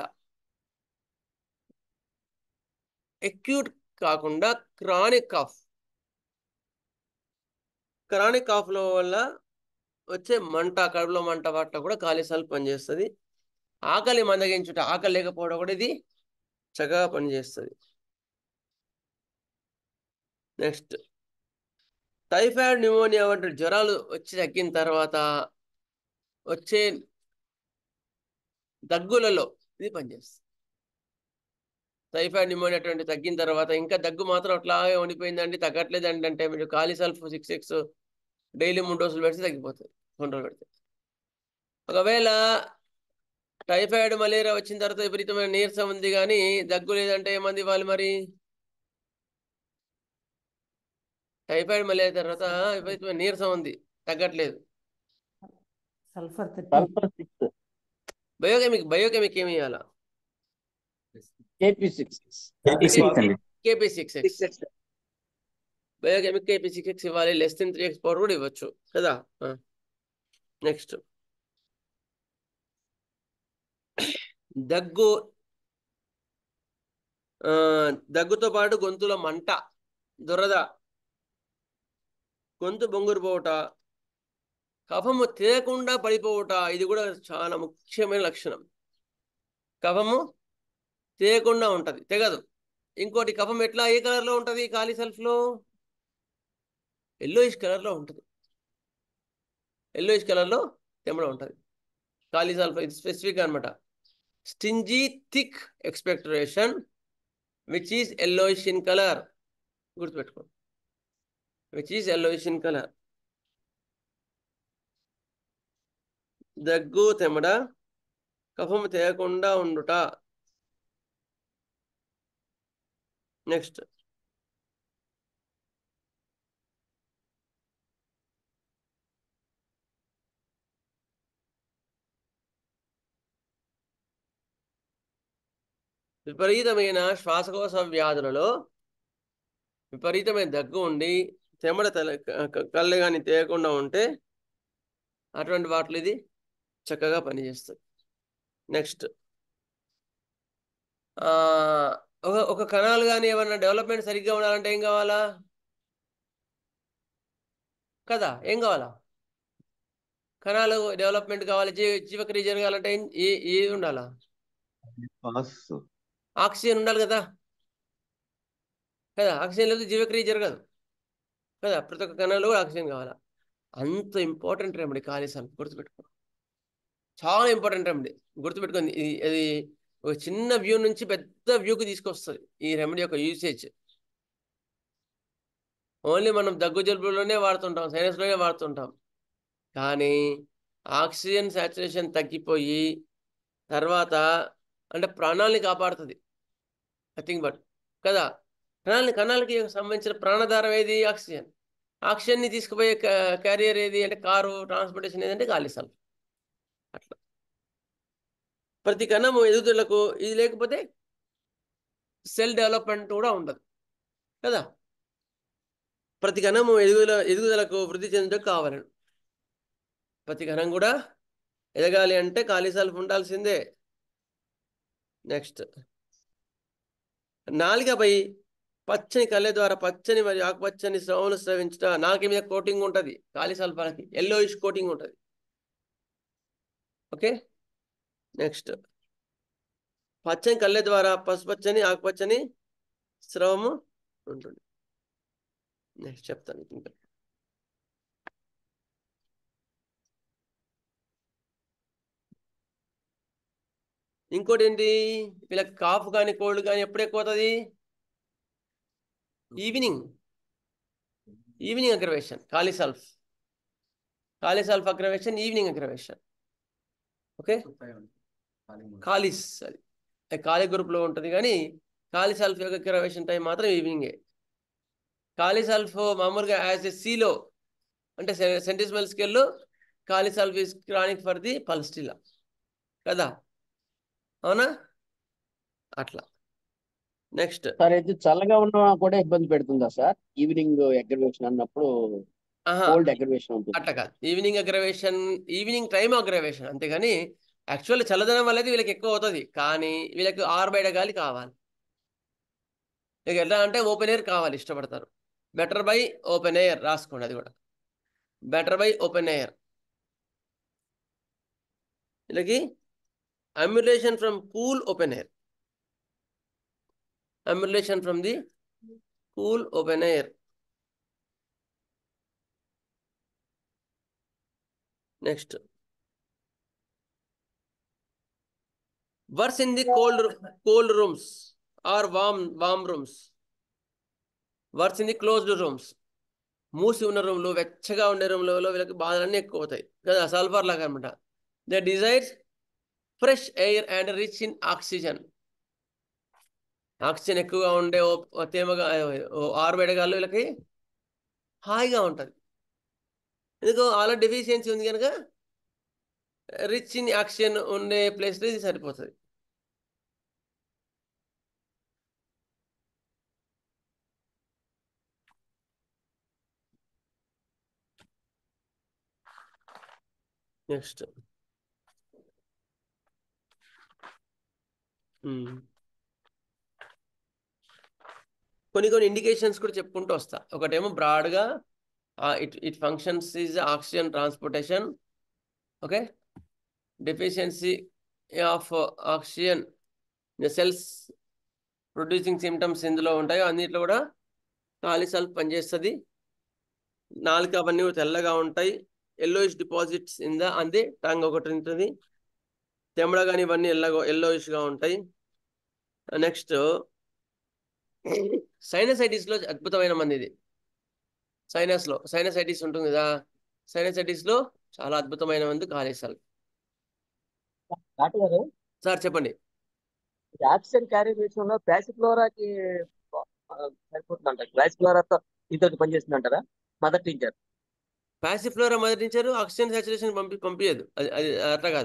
అక్యూట్ కాకుండా క్రానిక్ కాఫ్. క్రానిక్ కాఫ్లో వల్ల వచ్చే మంట, కడుపులో మంట, వాటిలో కూడా కాలీ సల్ఫ్ పనిచేస్తుంది. ఆకలి మందగించుట, ఆకలి లేకపోవడం కూడా ఇది చక్కగా పనిచేస్తుంది. నెక్స్ట్ టైఫాయిడ్, న్యూమోనియా వంటి జ్వరాలు వచ్చి తగ్గిన తర్వాత వచ్చే దగ్గులలో ఇది పనిచేస్తుంది. టైఫాయిడ్, న్యూమోనియా అటువంటి తగ్గిన తర్వాత ఇంకా దగ్గు మాత్రం అట్లాగే ఉండిపోయిందండి, తగ్గట్లేదండి అంటే మీరు కాలీ సల్ఫ్ 6x డైలీ 3 డోసులు పెడితే తగ్గిపోతుంది, 2 రోజులు పెడితే. ఒకవేళ టైఫాయిడ్, మలేరియా వచ్చిన తర్వాత విపరీతమైన నీరసం ఉంది కానీ దగ్గు లేదంటే ఏమంది ఇవ్వాలి మరి? టైఫాయిడ్, మలేరియా తర్వాత విపరీతమైన నీరసం ఉంది, తగ్గట్లేదు, సల్ఫర్ సల్ఫర్ 6 బయోకెమిక్ ఏమి ఇవ్వాలా? KP6 KP6X. బయోకెమిక్ KP6X ఇవ్వాలి. లెస్ దెన్ 3x పవర్ కూడా ఇవ్వచ్చు కదా. నెక్స్ట్ దగ్గుతో పాటు గొంతులో మంట, దురద, గొంతు బొంగురు పోవట, కఫము తేకుండా పడిపోవట, ఇది కూడా చాలా ముఖ్యమైన లక్షణం. కఫము తేయకుండా ఉంటది, తెగదు. ఇంకోటి కఫం ఎట్లా, ఏ కలర్లో ఉంటుంది? కాలీ సల్ఫ్లో ఎల్లోయిష్ కలర్లో ఉంటుంది. ఎల్లోయిష్ కలర్లో తెమ్మడ ఉంటుంది కాలీ సల్ఫ్. ఇది స్పెసిఫిక్ అనమాట. Stingy thick expectoration which is yellowish in colour. గుర్తుపెట్టుకోండి, which is yellowish in colour. దగ్గు, తెమ్మడ, కఫము తేయకుండా ఉండుట. నెక్స్ట్ విపరీతమైన శ్వాసకోశ వ్యాధులలో విపరీతమైన దగ్గు ఉండి తెమ్మడ కళ్ళు కానీ తేయకుండా ఉంటే అటువంటి వాటిలో ఇది చక్కగా పనిచేస్తుంది. నెక్స్ట్ ఒక కణాలు కానీ ఏమన్నా డెవలప్మెంట్ సరిగ్గా ఉండాలంటే ఏం కావాలా కదా? ఏం కావాలా? కణాలు డెవలప్మెంట్ కావాలి, జీవక్రియ జరగాలంటే ఏది ఉండాలా? ఆక్సిజన్ ఉండాలి కదా. ఆక్సిజన్ లేదు జీవక్రియ జరగదు కదా. ప్రతి ఒక్క కణాలు కూడా ఆక్సిజన్ కావాలా. అంత ఇంపార్టెంట్ రెమెడీ కాలీ సల్ఫ్. గుర్తుపెట్టుకో, చాలా ఇంపార్టెంట్ రెమెడీ. గుర్తుపెట్టుకోండి, అది ఒక చిన్న వ్యూ నుంచి పెద్ద వ్యూకి తీసుకొస్తుంది ఈ రెమెడీ యొక్క యూసేజ్. ఓన్లీ మనం దగ్గు జలుబులోనే వాడుతుంటాం, సైనస్లోనే వాడుతుంటాం. కానీ ఆక్సిజన్ సాచురేషన్ తగ్గిపోయి తర్వాత అంటే ప్రాణాలని కాపాడుతుంది. నథింగ్ బట్ కదా. కణాలకి సంబంధించిన ప్రాణాధారం ఏది? ఆక్సిజన్. ఆక్సిజన్ని తీసుకుపోయే క్యారియర్ ఏది అంటే కారు, ట్రాన్స్పోర్టేషన్ ఏదంటే కాలీ సల్ఫ్. అట్లా ప్రతి కణము ఎదుగుదలకు ఇది లేకపోతే సెల్ డెవలప్మెంట్ కూడా ఉండదు కదా. ప్రతి కణము ఎదుగుదలకు వృద్ధి చెందడానికి కావాలని, ప్రతి కణం కూడా ఎదగాలి అంటే కాలీ సల్ఫ్ ఉండాల్సిందే. నెక్స్ట్ నాలుకపై పచ్చని కళ్ళ ద్వారా పచ్చని మరియు ఆకుపచ్చని స్రవములు స్రవించుట. నాలుక మీద కోటింగ్ ఉంటుంది కాలీ సల్ఫర్కి, ఎల్లోయిష్ కోటింగ్ ఉంటుంది. ఓకే, నెక్స్ట్ పచ్చని కళ్ళ ద్వారా పసుపచ్చని ఆకుపచ్చని స్రవము ఉంటుంది. నెక్స్ట్ చెప్తాను ఇంకా. ఇంకోటి ఏంటి, వీళ్ళకి కాఫ్ కానీ కోల్డ్ కానీ ఎప్పుడు ఎక్కువ అవుతుంది? Evening aggravation. Kali sulph aggravation, evening aggravation. Okay, కాలిస్ అది కాలి గ్రూప్లో ఉంటుంది, కానీ కాలిసల్ఫ్ యొక్క అగ్రవేషన్ టైం మాత్రం ఈవినింగే. కాలిసల్ఫ్ మామూలుగా యాజ్ ఎ సీలో అంటే సెంటిసిమల్ స్కేల్లో kali sulph is chronic for the pulsatilla కదా, అవునా? అట్లా. నెక్స్ట్ సార్ అయితే చల్లగా ఉన్నా కూడా ఇబ్బంది పెడుతుందా సార్? ఈవినింగ్ అగ్రవేషన్ అన్నప్పుడు కోల్డ్ అగ్రవేషన్ ఉంటుంది. అట్లా కాదు, ఈవినింగ్ టైం అగ్రవేషన్ అంతేగాని యాక్చువల్ చల్లదనం వల్ల వీళ్ళకి ఎక్కువ అవుతుంది, కానీ వీళ్ళకి ఆరుబయట గాలి కావాలి. ఇక ఎట్లా అంటే ఓపెన్ ఎయిర్ కావాలి, ఇష్టపడతారు. బెటర్ బై ఓపెన్ ఎయిర్ రాసుకోండి, అది కూడా బెటర్ బై ఓపెన్ ఎయిర్. వీళ్ళకి ambulation from cool open air, ambulation from the cool open air. Next, worse in the cold rooms or warm rooms. Worse in the closed rooms, మూసి ఉన్న రూమ్లో, వెచ్చగా ఉండే రూమ్లో వీళ్ళకి బాధలన్నీ ఎక్కువ అవుతాయి కదా, సల్ఫర్ లాగా అనమాట. They desire fresh air and rich in oxygen. Oxygen ఎక్కువగా ఉండే తేమగా ఆరుబయటగాల్లో వీళ్ళకి హాయిగా ఉంటుంది. ఎందుకు? ఆల్రెడీ డెఫిషియన్సీ ఉంది కనుక రిచ్ ఇన్ ఆక్సిజన్ ఉండే ప్లేస్లో ఇది సరిపోతుంది. నెక్స్ట్, కొన్ని ఇండికేషన్స్ కూడా చెప్పుకుంటూ వస్తా. ఒకటేమో బ్రాడ్గా it functions is oxygen transportation. Okay, deficiency of oxygen cells producing symptoms ఇందులో ఉంటాయో అన్నిట్లో కూడా కాలిసల్ఫ్ పనిచేస్తుంది. నాలుక అవన్నీ తెల్లగా ఉంటాయి. ఎల్లోయిష్ డిపాజిట్స్ అంది టంగ్ ఒకటి ఉంటుంది. తెమ్మడ కానీ ఇవన్నీ ఎల్లోయిష్గా ఉంటాయి. నెక్స్ట్, సైనసైటిస్లో అద్భుతమైన మంది ఇది. సైనసైటిస్ ఉంటుంది కదా, సైనసైటిస్లో చాలా అద్భుతమైన మంది కాలిసల్ఫ్. డాక్టర్ గారు, సార్ చెప్పండి. ఆక్సిజన్ క్యారీ విషయంలో ప్యాసిఫ్లోరాకి సరిపోతుందంట. ప్యాసిఫ్లోరాతో ఇంతటి పనిచేస్తుంది అంటారా? మదర్ టీచర్ ప్యాసిఫ్లోరా మొదటించారు, ఆక్సిజన్ సాచురేషన్ పంపించదు. అది అట్లా కాదు.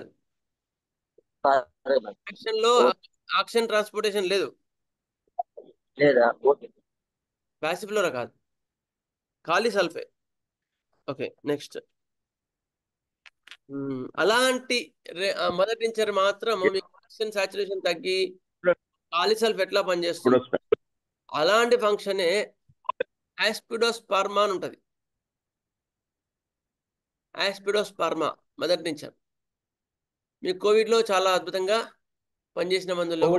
ఆక్సిజన్లో ఆక్సిజన్ ట్రాన్స్పోర్టేషన్ లేదు, లేదా? ఓకే, ప్యాసిఫ్లోరా కాదు, కాలిసల్ఫే. ఓకే, నెక్స్ట్, అలాంటి మదర్ టించర్ మాత్రం మీకు ఆక్సిజన్ సాచురేషన్ తగ్గి కాలిసల్ఫ్ ఎట్లా పనిచేస్తుంది, అలాంటి ఫంక్షనే ఆస్పిడోస్పర్మా అని ఉంటుంది. ఆస్పిడోస్పర్మా మదర్ టించర్ మీకు కోవిడ్లో చాలా అద్భుతంగా పనిచేసిన మందుల్లో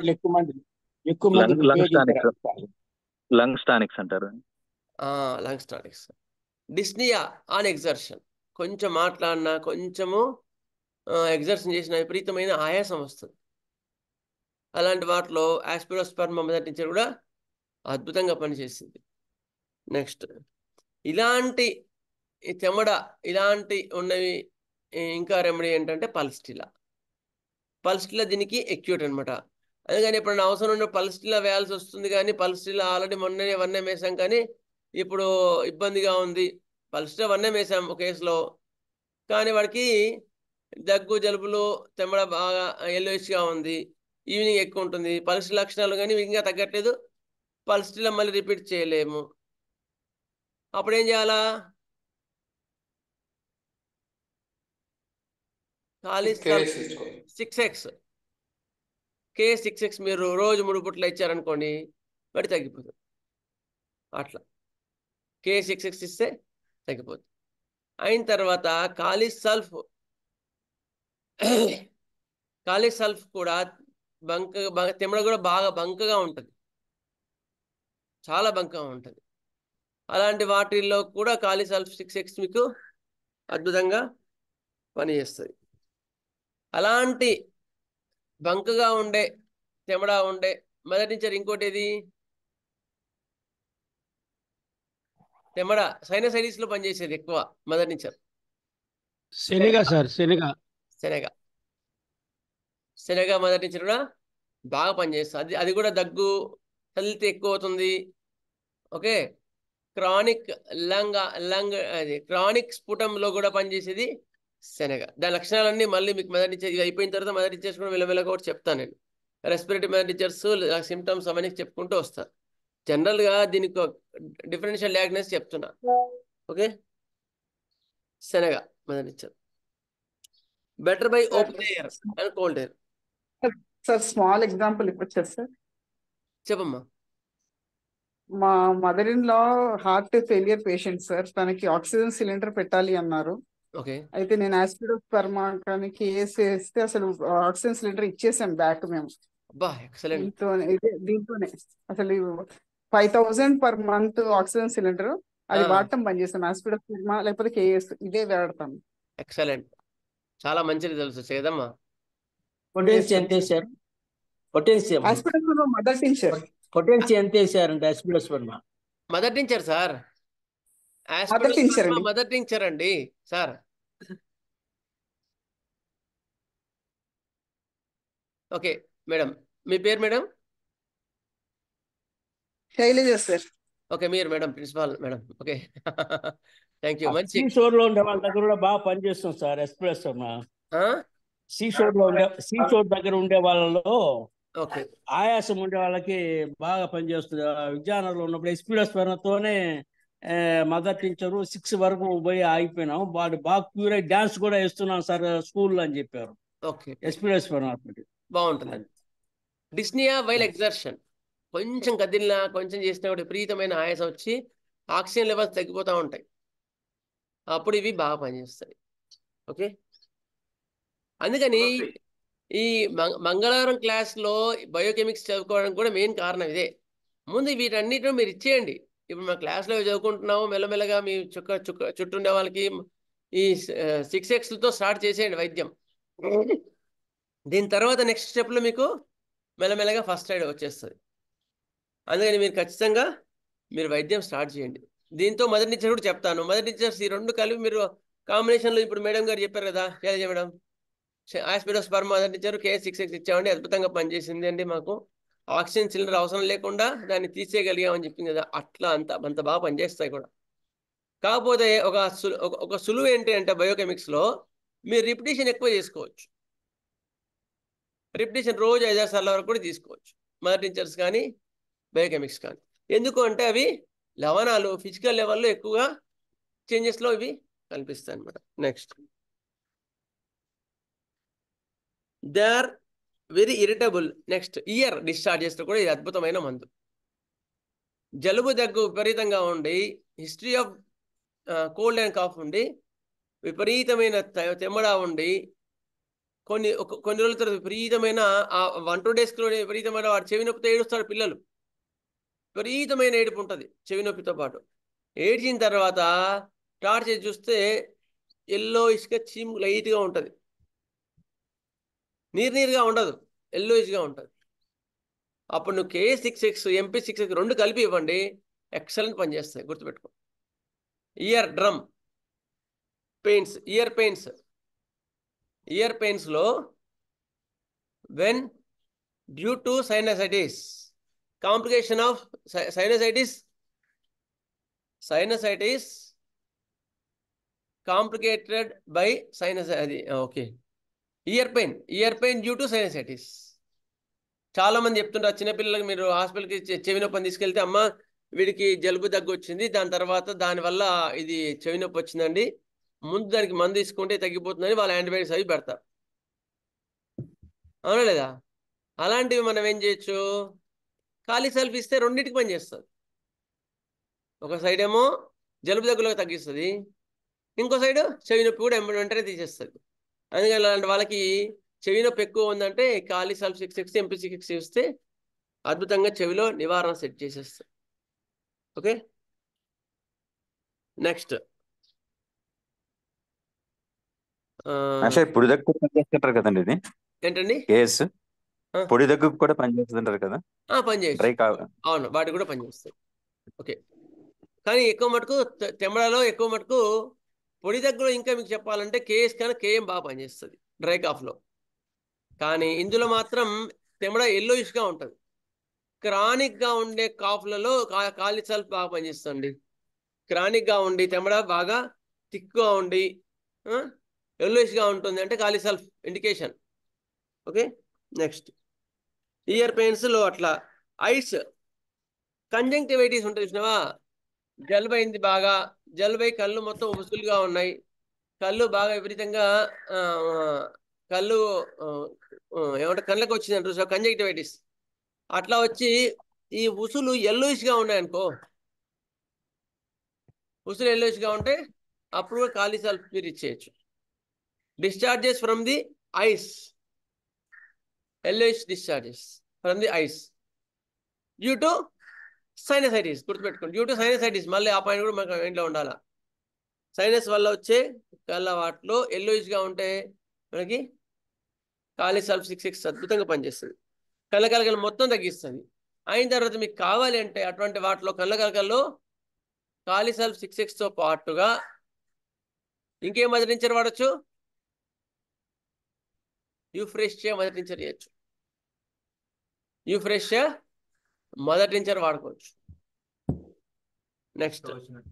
లంగ్స్ టానిక్స్ అంటారు. Lungs tonics. Dyspnoea on exertion, కొంచెం మాట్లాడినా కొంచెము ఎగ్జర్షన్ చేసిన విపరీతమైన ఆయాసం వస్తుంది. అలాంటి వాటిలో ఆస్పిడోస్పర్మా మదర్ టించర్ కూడా అద్భుతంగా పనిచేసింది. నెక్స్ట్, ఇలాంటి చెమడ ఇలాంటి ఉన్నవి ఇంకా రెమెడీ ఏంటంటే పల్స్టిలా దీనికి ఎక్యూట్ అనమాట. అందుకని ఎప్పుడైనా అవసరం ఉన్న పల్స్టిలా వేయాల్సి వస్తుంది, కానీ పల్స్టిలా ఆల్రెడీ మొన్ననే 1 వేసాం, కానీ ఇప్పుడు ఇబ్బందిగా ఉంది. పల్స్టిలా 1 వేసాం ఒక కేసులో, కానీ వాడికి దగ్గు జలుబులు తెమ్మడ బాగా ఎల్లోయిష్గా ఉంది, ఈవినింగ్ ఎక్కువ ఉంటుంది, పల్స్ లక్షణాలు కానీ ఇంకా తగ్గట్లేదు, పల్స్టిలా మళ్ళీ రిపీట్ చేయలేము. అప్పుడు ఏం చేయాలా? K6X మీరు రోజు 3 పుట్ల ఇచ్చారనుకోండి, వాటి తగ్గిపోతుంది. అట్లా K6X ఇస్తే తగ్గిపోతుంది. అయిన తర్వాత కాలిసల్ఫ్ కూడా తెమ్మడ కూడా బాగా బంకగా ఉంటుంది, చాలా బంకగా ఉంటుంది. అలాంటి వాటిల్లో కూడా కాలిసల్ఫ్ 6X మీకు అద్భుతంగా పనిచేస్తుంది. అలాంటి బంకగా ఉండే తెమడా ఉండే మదర్ టించర్. ఇంకోటి ఏది? తెమడ సైనసైటిస్ లో పనిచేసేది ఎక్కువ మదర్ టించర్. శనగ సార్, శనగ. శనగ. శనగ మదర్ టించర్ కూడా బాగా పనిచేస్తుంది. అది కూడా దగ్గు హెల్త్ ఎక్కువ అవుతుంది. ఓకే. క్రానిక్ అది క్రానిక్ స్ఫుటంలో కూడా పనిచేసేది శనగ. దాని లక్షణాలన్నీ మళ్ళీ మీకు మదర్ టించర్ ఇది అయిపోయిన తర్వాత మదర్ టించర్స్ కూడా మెల్లమెల్లగా కూడా చెప్తాను నేను. రెస్పిరేటరీ మదర్ టించర్స్ సిమ్టమ్స్ అవన్నీ చెప్పుకుంటూ వస్తాను. జనరల్గా దీనికి డిఫరెన్షియల్ డయాగ్నోసిస్ చెప్తున్నా. ఓకే. శనగ mother tincture better by open air and cold air. Sir small example ఇవ్వచ్చు సార్. చెప్పమ్మా. మా mother in law heart failure patient sir. తనకి ఆక్సిజన్ సిలిండర్ పెట్టాలి అన్నారు. ఓకే. అయితే నేను ఆస్పిడోస్పర్మాకాని కేసు వేస్తే అసలు ఆక్సిజన్ సిలిండర్ ఇచ్చేసాం బ్యాక్ మేము. అబ్బా ఎక్సలెంట్. దీంతోనే అసలు 5,000 పర్ మంత్ ఆక్సిజన్ సిలిండర్ అది వాడటం బంద్ చేస్తాం. ఆస్పిడోస్పర్మా లేకపోతే కేఎస్ ఇదే వాడతాం. ఎక్సలెంట్. చాలా మంచి రిజల్ట్స్ వచ్చాయి కదమ్మా. పొటెన్సీ ఎంత వేసారు? Potency aspidosperma mother tincture potency ఎంత వేసారంటే aspidosperma? Mother tincture sir. Mother tincture అండి. మదర్ టించర్ అండి సార్. Okay madam. మీ పేరు మేడం? శైలజ సార్. ఓకే మీరు madam principal madam. Okay thank you. మంచి సీషోర్ లో ఉండే వాళ్ళ దగ్గర కూడా బాగా పనిచేస్తాం సార్ ఆస్పిడోస్పర్మా. సీషోర్ దగ్గర ఉండే వాళ్ళలో ఓకే ఆయాసం ఉండే వాళ్ళకి బాగా పనిచేస్తుంది. విజయనగరంలో ఉన్నప్పుడు ఆస్పిడోస్పర్మాతోనే మదర్ టీచరు 6 వరకు పోయి ఆగిపోయినాం. వాడు బాగా క్యూర్ అయ్యి డాన్స్ కూడా వేస్తున్నాం సార్ స్కూల్లో అని చెప్పారు. ఓకే ఆస్పిడోస్పర్మా బాగుంటుంది. డిస్నియా వైల్ ఎగ్జర్షన్ కొంచెం కదిలినా కొంచెం చేసినా కూడా విపరీతమైన ఆయాసం వచ్చి ఆక్సిజన్ లెవెల్స్ తగ్గిపోతూ ఉంటాయి. అప్పుడు ఇవి బాగా పనిచేస్తాయి. ఓకే. అందుకని ఈ మంగళవారం క్లాస్లో బయోకెమిక్స్ చదువుకోవడానికి కూడా మెయిన్ కారణం ఇదే. ముందు వీటన్నిటిని మీరు ఇచ్చేయండి. ఇప్పుడు మా క్లాస్లో చదువుకుంటున్నాము, మెల్లమెల్లగా మీ చుట్టూ ఉండే వాళ్ళకి ఈ 6Xలతో స్టార్ట్ చేసేయండి వైద్యం. దీని తర్వాత నెక్స్ట్ స్టెప్లో మీకు మెల్లమెల్లగా ఫస్ట్ ఎయిడ్ వచ్చేస్తుంది. అందుకని మీరు ఖచ్చితంగా మీరు వైద్యం స్టార్ట్ చేయండి. దీంతో మదర్ టీచర్ కూడా చెప్తాను. మదర్ టీచర్స్ ఈ రెండు కలిపి మీరు కాంబినేషన్లో ఇప్పుడు మేడం గారు చెప్పారు కదా Shailaja madam, aspidosperma mother tincture K6X ఇచ్చామండి, అద్భుతంగా పనిచేసింది అండి, మాకు ఆక్సిజన్ సిలిండర్ అవసరం లేకుండా దాన్ని తీసేయగలిగామని చెప్పింది కదా. అట్లా అంత బాగా పనిచేస్తాయి కూడా. కాకపోతే ఒక సులువు ఏంటి అంటే బయోకెమిక్స్లో మీరు రిపిటేషన్ ఎక్కువ చేసుకోవచ్చు. రిపిటేషన్ రోజు 5-6 సార్ల వరకు కూడా తీసుకోవచ్చు మదర్ టీచర్స్ కానీ బయోకెమిక్స్ కానీ. ఎందుకు అంటే అవి లవణాలు ఫిజికల్ లెవెల్లో ఎక్కువగా చేంజెస్లో ఇవి కనిపిస్తాయి అన్నమాట. Next they are very irritable. Next ear discharges కూడా ఇది అద్భుతమైన మందు. జలుబు దగ్గు విపరీతంగా ఉండి history of cold and cough ఉండి విపరీతమైన తెమ్మడా ఉండి కొన్ని రోజుల తర్వాత విపరీతమైన 1-2 డేస్లో విపరీతమైన వాడు చెవి నొప్పితో ఏడుస్తాడు. పిల్లలు విపరీతమైన ఏడుపు ఉంటుంది చెవి నొప్పితో పాటు. ఏడ్చిన తర్వాత స్టార్ట్ చేసి చూస్తే ఎల్లో ఇసుక చీమ్ లైట్గా ఉంటుంది, నీరుగా ఉండదు, ఎల్లోయిష్గా ఉంటుంది. అప్పుడు నువ్వు K6X MP6X 2 కలిపి ఇవ్వండి, ఎక్సలెంట్ పనిచేస్తాయి. గుర్తుపెట్టుకో. ఇయర్ డ్రమ్ పెయిన్స్, ఇయర్ పెయిన్స్లో when due to sinusitis, complication of sinusitis complicated by sinus అది okay. Ear pain due to sinusitis. చాలా మంది చెప్తుంటారు చిన్నపిల్లలకి, మీరు హాస్పిటల్కి చెవి నొప్పి తీసుకెళ్తే అమ్మ వీడికి జలుబు దగ్గు వచ్చింది, దానివల్ల ఇది చెవి నొప్పి వచ్చిందండి, ముందు దానికి మందు తీసుకుంటే తగ్గిపోతుందని వాళ్ళు యాంటీబయాటిక్స్ అవి పెడతారు. అవునా లేదా? అలాంటివి మనం ఏం చేయొచ్చు, ఖాళీ సెల్ఫ్ ఇస్తే రెండింటికి పని చేస్తుంది. ఒక సైడ్ ఏమో జలుబు దగ్గులకు తగ్గిస్తుంది, ఇంకో సైడ్ చెవి నొప్పి కూడా వెంటనే తీసేస్తుంది. అందుకని అలాంటి వాళ్ళకి చెవి నొప్పి ఎక్కువ ఉందంటే ఖాళీ సెల్ఫ్ 6X MP6X ఇస్తే అద్భుతంగా చెవిలో నివారణ సెట్ చేసేస్తుంది. ఓకే. నెక్స్ట్ ఇప్పుడు దగ్గర పనిచేస్తుంటారు కదండి ఇది ఏంటండి? కేఎస్ పొడి దగ్గు కూడా పనిచేస్తుంది అంటారు కదా, పనిచేయచ్చు. డ్రై కా అవును, వాటి కూడా పనిచేస్తాయి. ఓకే, కానీ ఎక్కువ మటుకు తెమ్మడలో ఎక్కువ మటుకు పొడి దగ్గర ఇంకా మీకు చెప్పాలంటే కేఎస్ కన్నా కేఎం బాగా పనిచేస్తుంది డ్రై కాఫ్లో. కానీ ఇందులో మాత్రం తెమ్మడ ఎల్లోయిష్గా ఉంటుంది. క్రానిక్గా ఉండే కాఫ్లలో కాలిసల్ఫ్ బాగా పనిచేస్తుంది. క్రానిక్గా ఉండి తెమ్మడ బాగా థిక్గా ఉండి ఎల్లోయిష్గా ఉంటుంది అంటే kali sulph indication. Okay, next ear పెయిన్స్లో అట్లా ఐస్ కంజంక్టివైటిస్ ఉంటుంది చూసినావా, జలుబు అయింది బాగా, జలుబు అయి కళ్ళు మొత్తం ఉసులుగా ఉన్నాయి, కళ్ళు బాగా విపరీతంగా కళ్ళు ఏమంటే కళ్ళకి వచ్చింది అంటారు కంజంక్టివైటిస్. అట్లా వచ్చి ఈ ఉసులు ఎల్లోయిష్గా ఉన్నాయనుకో, ఉసులు ఎల్లోయిష్గా ఉంటే అప్పుడు కాలిసల్ఫ్ మీరు ఇచ్చేయచ్చు. Discharges from the eyes, yellowish discharges from the eyes due to sinusitis. గుర్తుపెట్టుకోండి, డ్యూ టు సైనసైటిస్. మళ్ళీ ఆ పాయింట్ కూడా మనకు మైండ్లో ఉండాలి. సైనస్ వల్ల వచ్చే కళ్ళ వాటిలో ఎల్లోయిష్గా ఉంటే మనకి కాలిసల్ఫ్ 6 అద్భుతంగా పనిచేస్తుంది, కళ్ళ కలకలు మొత్తం తగ్గిస్తుంది. అయిన తర్వాత మీకు కావాలి అంటే అటువంటి వాటిలో కళ్ళ కలకల్లో కాలిసల్ఫ్ 6తో పాటుగా ఇంకేం మదర్ టించర్ వాడచ్చు, యూఫ్రెషియా మదర్ టించర్ చేయొచ్చు. యూఫ్రెషియా మదర్ టించర్ వాడుకోవచ్చు. నెక్స్ట్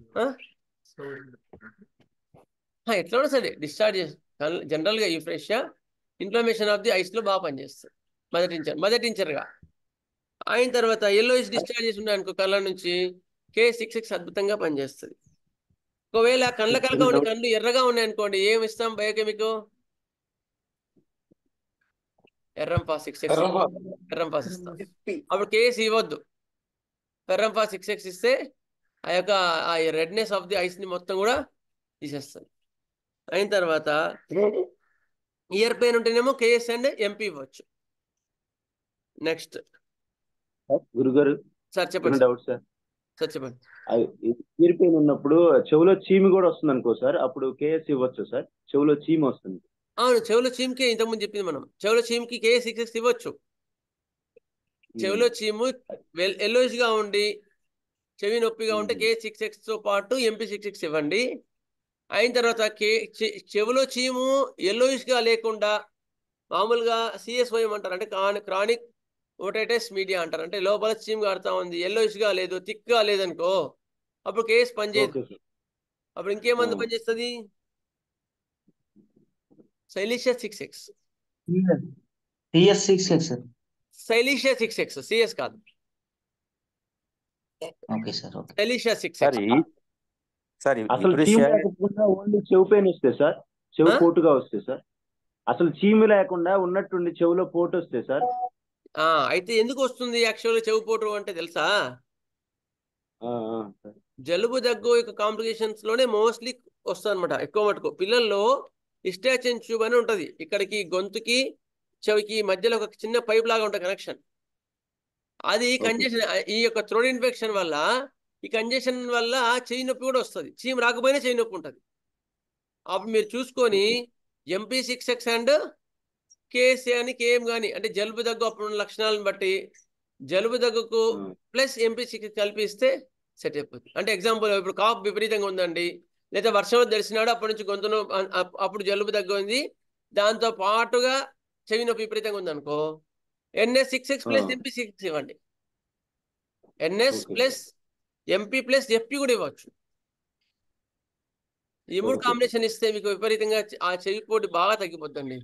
ఎట్లా ఉన్నా సరే డిశ్చార్జ్ జనరల్గా యూఫ్రెషియా ఇన్ఫ్లమేషన్ ఆఫ్ ది ఐస్లో బాగా పనిచేస్తుంది మదర్ టించర్గా. అయిన తర్వాత ఎల్లోయిష్ డిశ్చార్జెస్ ఉన్నాయనుకో కళ్ళ నుంచి K6 అద్భుతంగా పనిచేస్తుంది. ఒకవేళ కళ్ళ కలక ఉండి కళ్ళు ఎర్రగా ఉన్నాయనుకోండి, ఏమి ఇస్తాం బయోకెమిక్, ఎర్రంపాస్ 6 ఎర్రంపాస్ ఇస్తాం. అప్పుడు కేస్ ఇవ్వద్దు, ఎర్రంపాస్ 6 ఇస్తే ఆ యొక్క ఆ రెడ్నెస్ ఆఫ్ ది ఐస్ ని మొత్తం కూడా తీసేస్తుంది. అయిన తర్వాత ఇయర్ పెయిన్ ఉంటేనేమో కేఎస్ అండ్ ఎంపీ ఇవ్వచ్చు. నెక్స్ట్ గురుగారు సార్ చెప్పండి. Doubt sir. సార్ చెప్పండి. ఇయర్ పెయిన్ ఉన్నప్పుడు చెవులో చీమి కూడా వస్తుంది అనుకో సార్, అప్పుడు కేఎస్ ఇవ్వచ్చు సార్? చెవులో చీమి వస్తుంది. అవును, చెవులో చీమికి ఇంతకుముందు చెప్పింది మనం, చెవులో చీమికి K6 ఇవ్వచ్చు. చెవిలో చీము ఎల్లోయిష్ గా ఉండి చెవి నొప్పిగా ఉంటే K6తో పాటు MP6 ఇవ్వండి. అయిన తర్వాత చెవిలో చీము ఎల్లోయిష్ గా లేకుండా మామూలుగా CSOM అంటారు, అంటే క్రానిక్ ఓటైటిస్ మీడియా అంటారు, అంటే లోపల చీము కారుతా ఉంది, ఎల్లోయిష్ గా లేదు, థిక్ గా లేదనుకో అప్పుడు కేస్ పనిచేయదు. అప్పుడు ఇంకేమంది పనిచేస్తుంది, సైలిషియా 6X. సైలిషియా 6X, CS కాదు, సైలిషియా 6X. అసలు చీము లేకుండా ఓన్లీ చెవు పెయిన్ వస్తే సార్, చెవు పోటుగా వస్తే సార్, అసలు చీము లేకుండా ఉన్నట్టుండి చెవులో పోటు వస్తే సార్. అయితే ఎందుకు వస్తుంది యాక్చువల్గా చెవు పోటు అంటే తెలుసా, జలుబు దగ్గు యొక్క కాంప్లికేషన్స్ లోనే మోస్ట్లీ వస్తుంది అనమాట. ఎక్కువ మటుకు పిల్లల్లో ఇస్టాచిన్ ట్యూబ్ అని ఉంటది, ఇక్కడికి గొంతుకి చెవికి మధ్యలో ఒక చిన్న పైప్ లాగా ఉంటుంది కనెక్షన్. అది కంజెషన్, ఈ యొక్క థ్రోట్ ఇన్ఫెక్షన్ వల్ల, ఈ కంజెషన్ వల్ల చెయ్యి నొప్పి కూడా వస్తుంది. చీము రాకపోయినా చెయ్యి నొప్పి ఉంటుంది. అప్పుడు మీరు చూసుకొని MP6X అండ్ KSA అని KM కానీ, అంటే జలుబు దగ్గు అప్పుడు లక్షణాలను బట్టి జలుబు దగ్గుకు ప్లస్ MP6 కలిపిస్తే సెట్ అయిపోతుంది. అంటే ఎగ్జాంపుల్ ఇప్పుడు కాఫ్ విపరీతంగా ఉందండి, లేదా వర్షం తెలిసినాడు అప్పటి నుంచి గొంతును అప్పుడు జలుబు దగ్గు ఉంది, దాంతో పాటుగా చెవి నొప్పి విపరీతంగా ఉందనుకో NS6X ప్లస్ MP6 ఇవ్వండి. NS plus MP plus FP కూడా ఇవ్వచ్చు. ఈ మూడు కాంబినేషన్ ఇస్తే మీకు విపరీతంగా ఆ చెవి పోటీ బాగా తగ్గిపోద్దండి.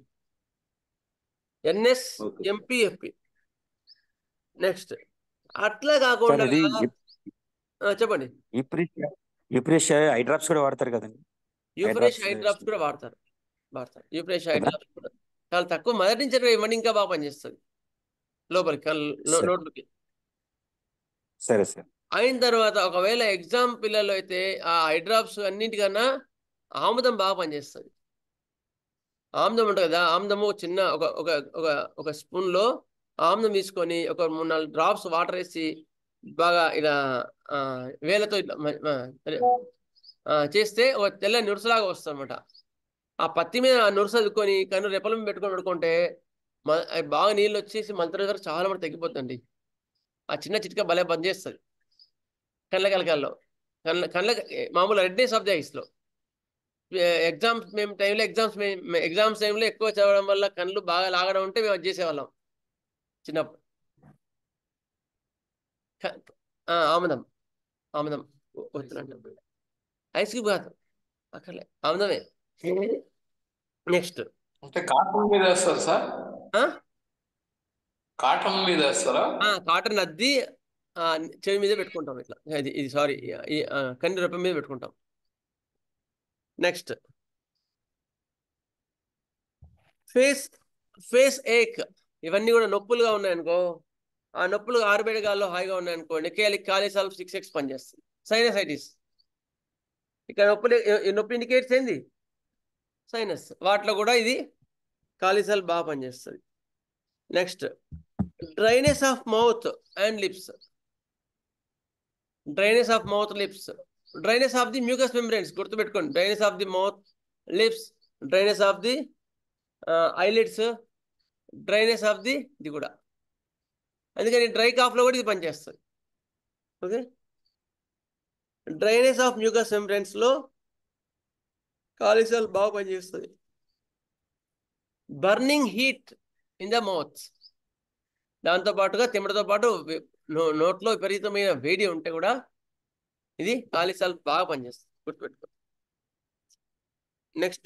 NS MP FP. నెక్స్ట్ అట్లా కాకుండా చెప్పండి, ఐ డ్రాప్స్ కూడా వాడతారు కదండి, యూఫ్రెషియా ఐ డ్రాప్స్ కూడా వాడతారు. యూఫ్రెషియా ఐ డ్రాప్స్ కూడా చాలా తక్కువ మదర్ టించర్ ఇవ్వండి, ఇంకా బాగా పనిచేస్తుంది లోపలికి నోట్లకి. సరే సార్. అయిన తర్వాత ఒకవేళ ఎగ్జామ్ పిల్లలు అయితే ఆ ఐ డ్రాప్స్ అన్నింటికన్నా ఆముదం బాగా పనిచేస్తుంది. ఆముదం ఉంటుంది కదా, ఆముదము చిన్న ఒక స్పూన్లో ఆముదం తీసుకొని ఒక 3-4 డ్రాప్స్ వాటర్ వేసి బాగా ఇలా వేలతో చేస్తే ఒక తెల్ల నురసలాగా వస్తుంది అనమాట. ఆ పత్తి మీద ఆ నురస అదుకొని కన్ను రెప్పల మీద పెట్టుకొని పడుకుంటే బాగా నీళ్ళు వచ్చేసి మంత్ర వరకు చాలా మంది తగ్గిపోతుంది. ఆ చిన్న చిట్కా భలే బంద్ చేస్తుంది కళ్ళ కలకాల్లో. కళ్ళ మామూలు రెడ్నెస్ ఆఫ్ ది ఐస్లో. ఎగ్జామ్స్ టైంలో ఎక్కువ చదవడం వల్ల కళ్ళు బాగా లాగడం ఉంటే మేము అది చేసేవాళ్ళం చిన్నప్పుడు. ఆముదం వద్దులంట, ఐస్ క్యూబ్ కాదు అక్కర్లే, ఆముదమే. నెక్స్ట్ అంటే కాటన్ మీద వేస్తారు సార్? కాటన్ మీద వేస్తారా? కాటన్ అద్ది చెవి మీద పెట్టుకుంటాం ఇట్లా. ఇది సారీ, కంటి రూపం మీద పెట్టుకుంటాం. Next face ache. ఇవన్నీ కూడా నొప్పులుగా ఉన్నాయనుకో, ఆ నొప్పులు ఆరుబేడగాల్లో హాయిగా ఉన్నాయనుకోండి, కాలిసాల్వ్ 6x పనిచేస్తుంది. సైనసైటిస్, ఇక్కడ నొప్పి ఇండికేట్స్ ఏంది? సైనస్. వాటిలో కూడా ఇది కాలిసాల్వ్ బాగా పనిచేస్తుంది. Next dryness of mouth and lips. Dryness of mouth, lips, dryness of the mucus membranes. గుర్తుపెట్టుకోండి, dryness of the mouth, lips, dryness of the eyelids, dryness of the ఇది కూడా. అందుకని డ్రై కాఫ్లో కూడా ఇది పనిచేస్తుంది. ఓకే, డ్రైనెస్ ఆఫ్ మ్యూకస్ మెంబ్రెన్స్లో కాలిసాల్ బాగా పనిచేస్తుంది. Burning heat in the mouth, దాంతో పాటుగా తిమ్మడితో పాటు నోట్లో విపరీతమైన వేడి ఉంటే కూడా ఇది కాలిసాల్ బాగా పనిచేస్తుంది. గుర్తుపెట్టుకో. నెక్స్ట్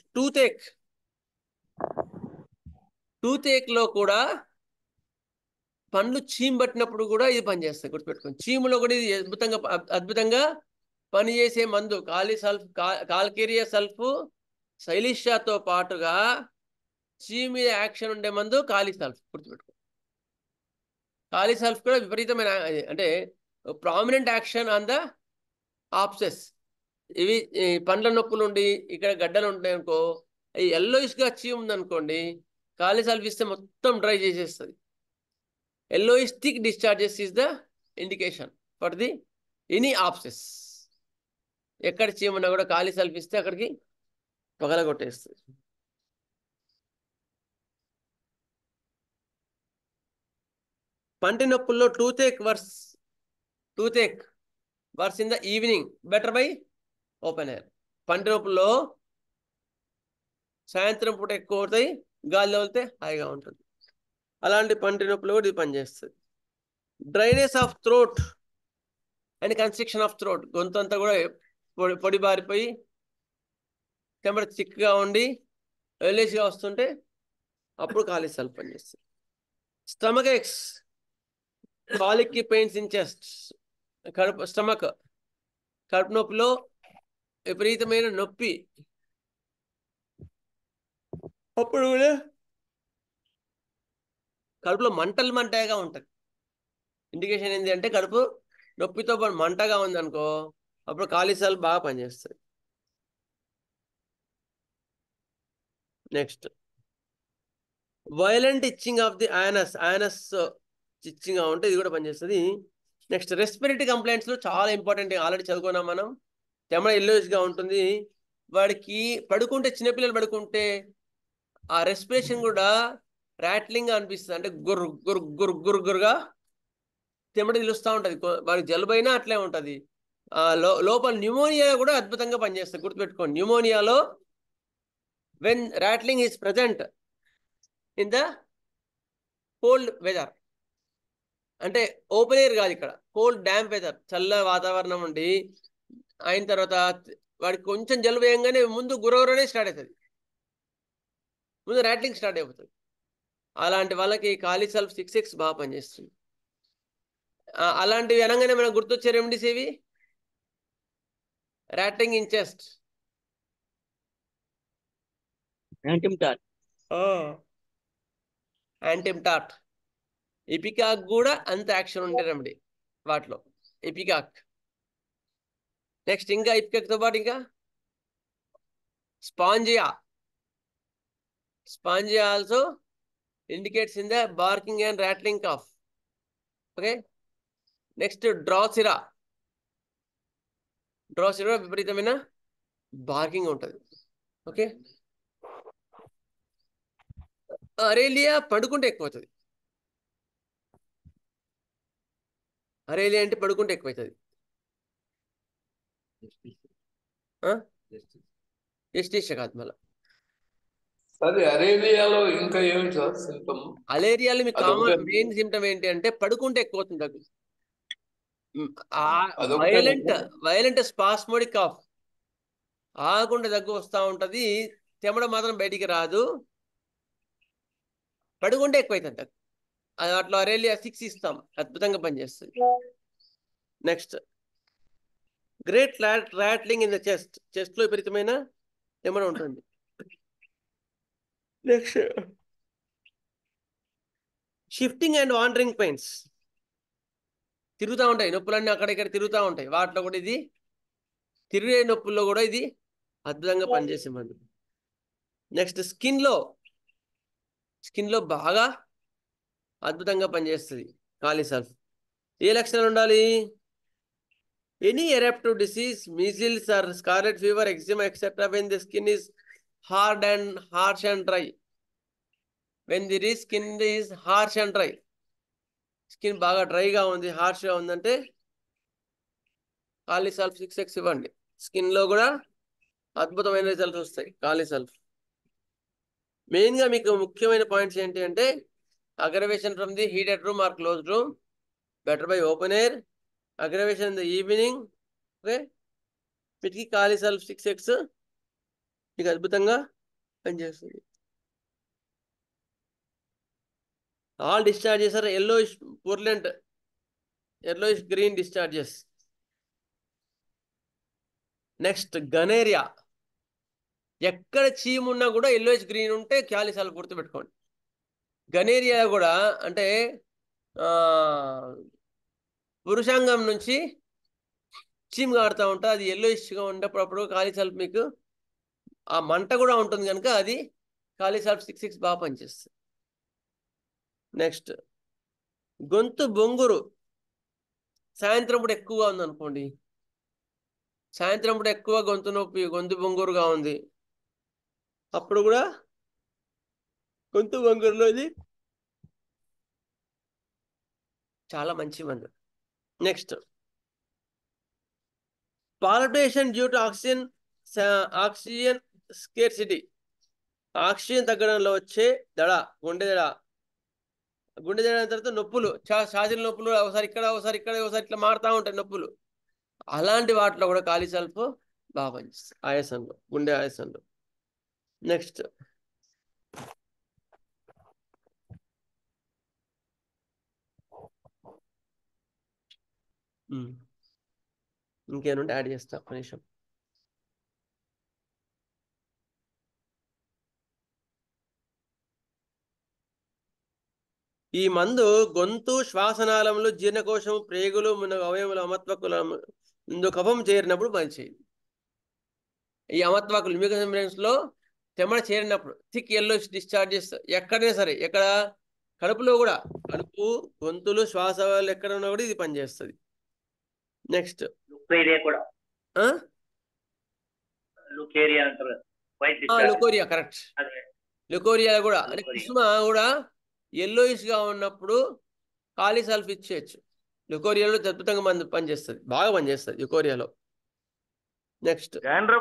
టూత్ ఏక్ లో కూడా పండ్లు చీమ్ పట్టినప్పుడు కూడా ఇది పనిచేస్తుంది. గుర్తుపెట్టుకోండి, చీములో కూడా ఇది అద్భుతంగా పనిచేసే మందు. కాల్కేరియా సల్ఫ్, సైలిషియాతో పాటుగా చీమ్ మీద యాక్షన్ ఉండే మందు కాలిసల్ఫ్. గుర్తుపెట్టుకో, కాలిసల్ఫ్ కూడా విపరీతమైన, అంటే prominent action on the abscess. ఇవి పండ్ల నొప్పులు ఉండి ఇక్కడ గడ్డలు ఉంటాయి అనుకో, ఎల్లోయిష్గా చీమ్ ఉందనుకోండి, కాలిసల్ఫ్ ఇస్తే మొత్తం డ్రై చేసేస్తుంది. Yellowish thick discharges is the indication for the any abscess. ఎక్కడ చీమన్నా కూడా కాలిసల్ఫ్ ఇస్తే అక్కడికి పగలగొట్టేస్తుంది. పంటి నొప్పుల్లో toothache worse in the evening, better by open air. పంటి నొప్పుల్లో సాయంత్రం పూట ఎక్కువ అవుతాయి, గాలిలో వెళ్తే హాయిగా ఉంటుంది. అలాంటి పంటి నొప్పులు కూడా ఇది పనిచేస్తుంది. Dryness of throat and constriction of throat. గొంతు అంతా కూడా పొడి బారిపోయి టెంపర్ చిక్గా ఉండి ఎల్లేసిగా వస్తుంటే అప్పుడు కాలిసాల్ పనిచేస్తుంది. Stomach aches, colic pains in chest, కడుపు నొప్పిలో విపరీతమైన నొప్పి, అప్పుడు కూడా కడుపులో మంటగా ఉంటుంది. ఇండికేషన్ ఏంటి అంటే కడుపు నొప్పితో పాటు మంటగా ఉంది అనుకో, అప్పుడు కాలిసాల్ బాగా పనిచేస్తుంది. Next violent itching of the anus itching ఉంటే ఇది కూడా పనిచేస్తుంది. నెక్స్ట్ రెస్పిరేటరీ కంప్లైంట్స్ లో చాలా ఇంపార్టెంట్, ఆల్రెడీ చదువుకున్నాం మనం. తెమ్మ ఎల్లోయిష్గా ఉంటుంది, వాడికి పడుకుంటే, చిన్నపిల్లలు పడుకుంటే ఆ రెస్పిరేషన్ కూడా ర్యాట్లింగ్ అనిపిస్తుంది. అంటే గుర్రుగా తెమ్మడి నిలుస్తూ ఉంటుంది. వాడికి జలుబు అయినా అట్లే ఉంటుంది. లోపల న్యూమోనియా కూడా అద్భుతంగా పనిచేస్తుంది. గుర్తుపెట్టుకోండి, న్యూమోనియాలో when rattling is present in the cold weather, అంటే ఓపెన్ ఎయిర్ కాదు, ఇక్కడ కోల్డ్ డ్యాంప్ వెదర్, చల్ల వాతావరణం ఉండి అయిన తర్వాత వాడికి కొంచెం జలుబు వేయంగానే ముందు గురవరనే స్టార్ట్ అవుతుంది, ముందు ర్యాట్లింగ్ స్టార్ట్ అయిపోతుంది. అలాంటి వాళ్ళకి కాలిసల్ఫ్ 6x బాగా పనిచేస్తుంది. అలాంటివి అనగానే మనకు గుర్తొచ్చే రెమెడీస్ ఏవి? ర్యాట్లింగ్ ఇన్ చెస్ట్, యాంటిమ్టాట్, ఎపికాక్ కూడా అంత యాక్షన్ ఉండే రెమెడీ వాటిలో, ఎపికాక్. నెక్స్ట్ ఇంకా ఎపికాక్తో పాటు ఇంకా spongia also indicates in the barking and rattling cough. Okay, next drosera విపరీతమైన బార్కింగ్ ఉంటుంది. ఓకే, అరేలియా పడుకుంటే ఎక్కువ అవుతుంది. అరేలియా అంటే పడుకుంటే ఎక్కువ అవుతుంది. ఎస్టీష కాదు మళ్ళీ. సరే, అరేలియాలో ఇంకా ఏమి సార్ సింటమ్? అలేరియాలో మీకు అదొకటే కామన్ మెయిన్ సిమ్టమ్ ఏంటి అంటే పడుకుంటే ఎక్కువ అవుతుంది దగ్గు. అదొకటే వైలెంట్ స్పాస్మోడిక్ కాఫ్, ఆగకుండా దగ్గు వస్తూ ఉంటుంది, చెమట మాత్రం బయటికి రాదు, పడుకుంటే ఎక్కువైతుంది దగ్గు. అది అట్లా అరేలియా 6 ఇస్తాం, అద్భుతంగా పనిచేస్తుంది. Next great rattling in the chest లో విపరీతమైన చెమట ఉంటుంది. Next shifting and wandering pains, తిరుగుతూ ఉంటాయి నొప్పులన్నీ అక్కడ ఇక్కడ తిరుగుతూ ఉంటాయి, వాటిలో కూడా ఇది తిరిగే నొప్పుల్లో కూడా ఇది అద్భుతంగా పనిచేసే మందు. నెక్స్ట్ స్కిన్ లో బాగా అద్భుతంగా పనిచేస్తుంది కాలిసల్ఫ్. ఏ లక్షణాలు ఉండాలి? Any eruptive disease, measles or scarlet fever, eczema etcetera when the skin is harsh and dry. When the skin is harsh and dry, skin బాగా డ్రైగా ఉంది, హార్ష్గా ఉందంటే కాలిసల్ఫ్ 6x ఇవ్వండి. స్కిన్ లో కూడా అద్భుతమైన రిజల్ట్స్ వస్తాయి కాలిసల్ఫ్. మెయిన్గా మీకు ముఖ్యమైన పాయింట్స్ ఏంటి అంటే aggravation from the heated room or closed room, better by open air, aggravation in the evening. Okay, వీటికి కాలిసల్ఫ్ 6x మీకు అద్భుతంగా పనిచేస్తుంది. All discharges are yellowish purulent, yellowish green discharges. Next gonorrhoea, ఎక్కడ చీము ఉన్నా కూడా yellowish green ఉంటే kali sulph గుర్తుపెట్టుకోండి. గనేరియా కూడా అంటే పురుషాంగం నుంచి చీము కాడుతూ ఉంటా, అది yellowish-గా ఉండేటప్పుడు కాలిసల్ఫ్ మీకు ఆ మంట కూడా ఉంటుంది కనుక అది కాలిసల్ఫ్ 6x బాగా పనిచేస్తుంది. నెక్స్ట్ గొంతు బొంగురు, సాయంత్రం పూట ఎక్కువగా ఉంది అనుకోండి, సాయంత్రం పూట ఎక్కువ గొంతు నొప్పి, గొంతు బొంగురుగా ఉంది, అప్పుడు కూడా గొంతు బొంగురులో ఇది చాలా మంచి మందు. Next palpitation due to oxygen scarcity, oxygen తగ్గడంలో వచ్చే దడ, గుండె దడ అయిన తర్వాత నొప్పులు, ఛాతీల నొప్పులు, ఒకసారి ఇక్కడ ఒకసారి ఇక్కడ ఒకసారి ఇట్లా మారుతూ ఉంటాయి నొప్పులు, అలాంటి వాటిలో కూడా కాలిసల్ఫ్ బాగా పనిచేస్తుంది ఆయాసంలో, గుండె ఆయాసంలో. నెక్స్ట్ ఇంకేనుంటే యాడ్ చేస్తా ఒక నిమిషం. ఈ మందు గొంతు, శ్వాసనాళములు, జీర్ణకోశం, ప్రేగులు, అవయములు, అమత్వకుల ముందు కఫం చేరినప్పుడు పనిచేయండి. ఈ అమత్వాకులు మ్యూకస్ మెంబ్రేన్స్ లో చెమట చేరినప్పుడు థిక్ yellowish డిశ్చార్జెస్ ఎక్కడైనా సరే, ఎక్కడ కడుపులో కూడా, కడుపు, గొంతులు, శ్వాస ఎక్కడ ఉన్నా కూడా ఇది పనిచేస్తుంది. నెక్స్ట్ లుకోరియా, కరెక్ట్, లుకోరియా కూడా అంటే కుసుమ కూడా yellowish-గా ఉన్నప్పుడు కాలిసల్ఫ్ ఇచ్చేయచ్చు. లుకోరియాలో అద్భుతంగా పనిచేస్తుంది, బాగా పనిచేస్తుంది లుకోరియాలో. నెక్స్ట్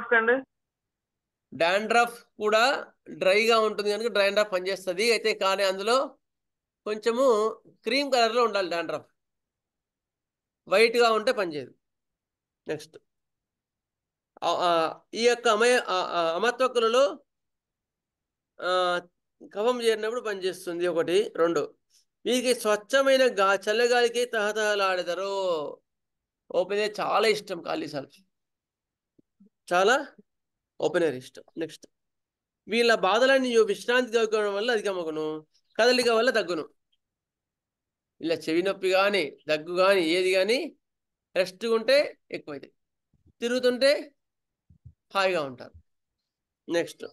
డాండ్రఫ్ కూడా డ్రైగా ఉంటుంది కనుక డాండ్రఫ్ పనిచేస్తుంది, అయితే కానీ అందులో కొంచెము క్రీమ్ కలర్లో ఉండాలి డాండ్రఫ్, వైట్గా ఉంటే పనిచేయదు. నెక్స్ట్ ఈ యొక్క అమత్వకులలో కఫం చేరినప్పుడు పనిచేస్తుంది. 1, 2 వీరికి స్వచ్ఛమైన చల్లగాలికి తహతహలాడతారు. ఓపెన్ ఎయిర్ చాలా ఇష్టం కాలిసల్ఫ్, చాలా ఓపెన్ ఎయిర్ ఇష్టం. నెక్స్ట్ వీళ్ళ బాధలన్నీ విశ్రాంతి తగ్గుకోవడం వల్ల అధికమగును, కదలిక వల్ల తగ్గును. ఇలా చెవి నొప్పి కానీ, దగ్గు కానీ, ఏది కానీ రెస్ట్ ఉంటే ఎక్కువైతే, తిరుగుతుంటే హాయిగా ఉంటారు. నెక్స్ట్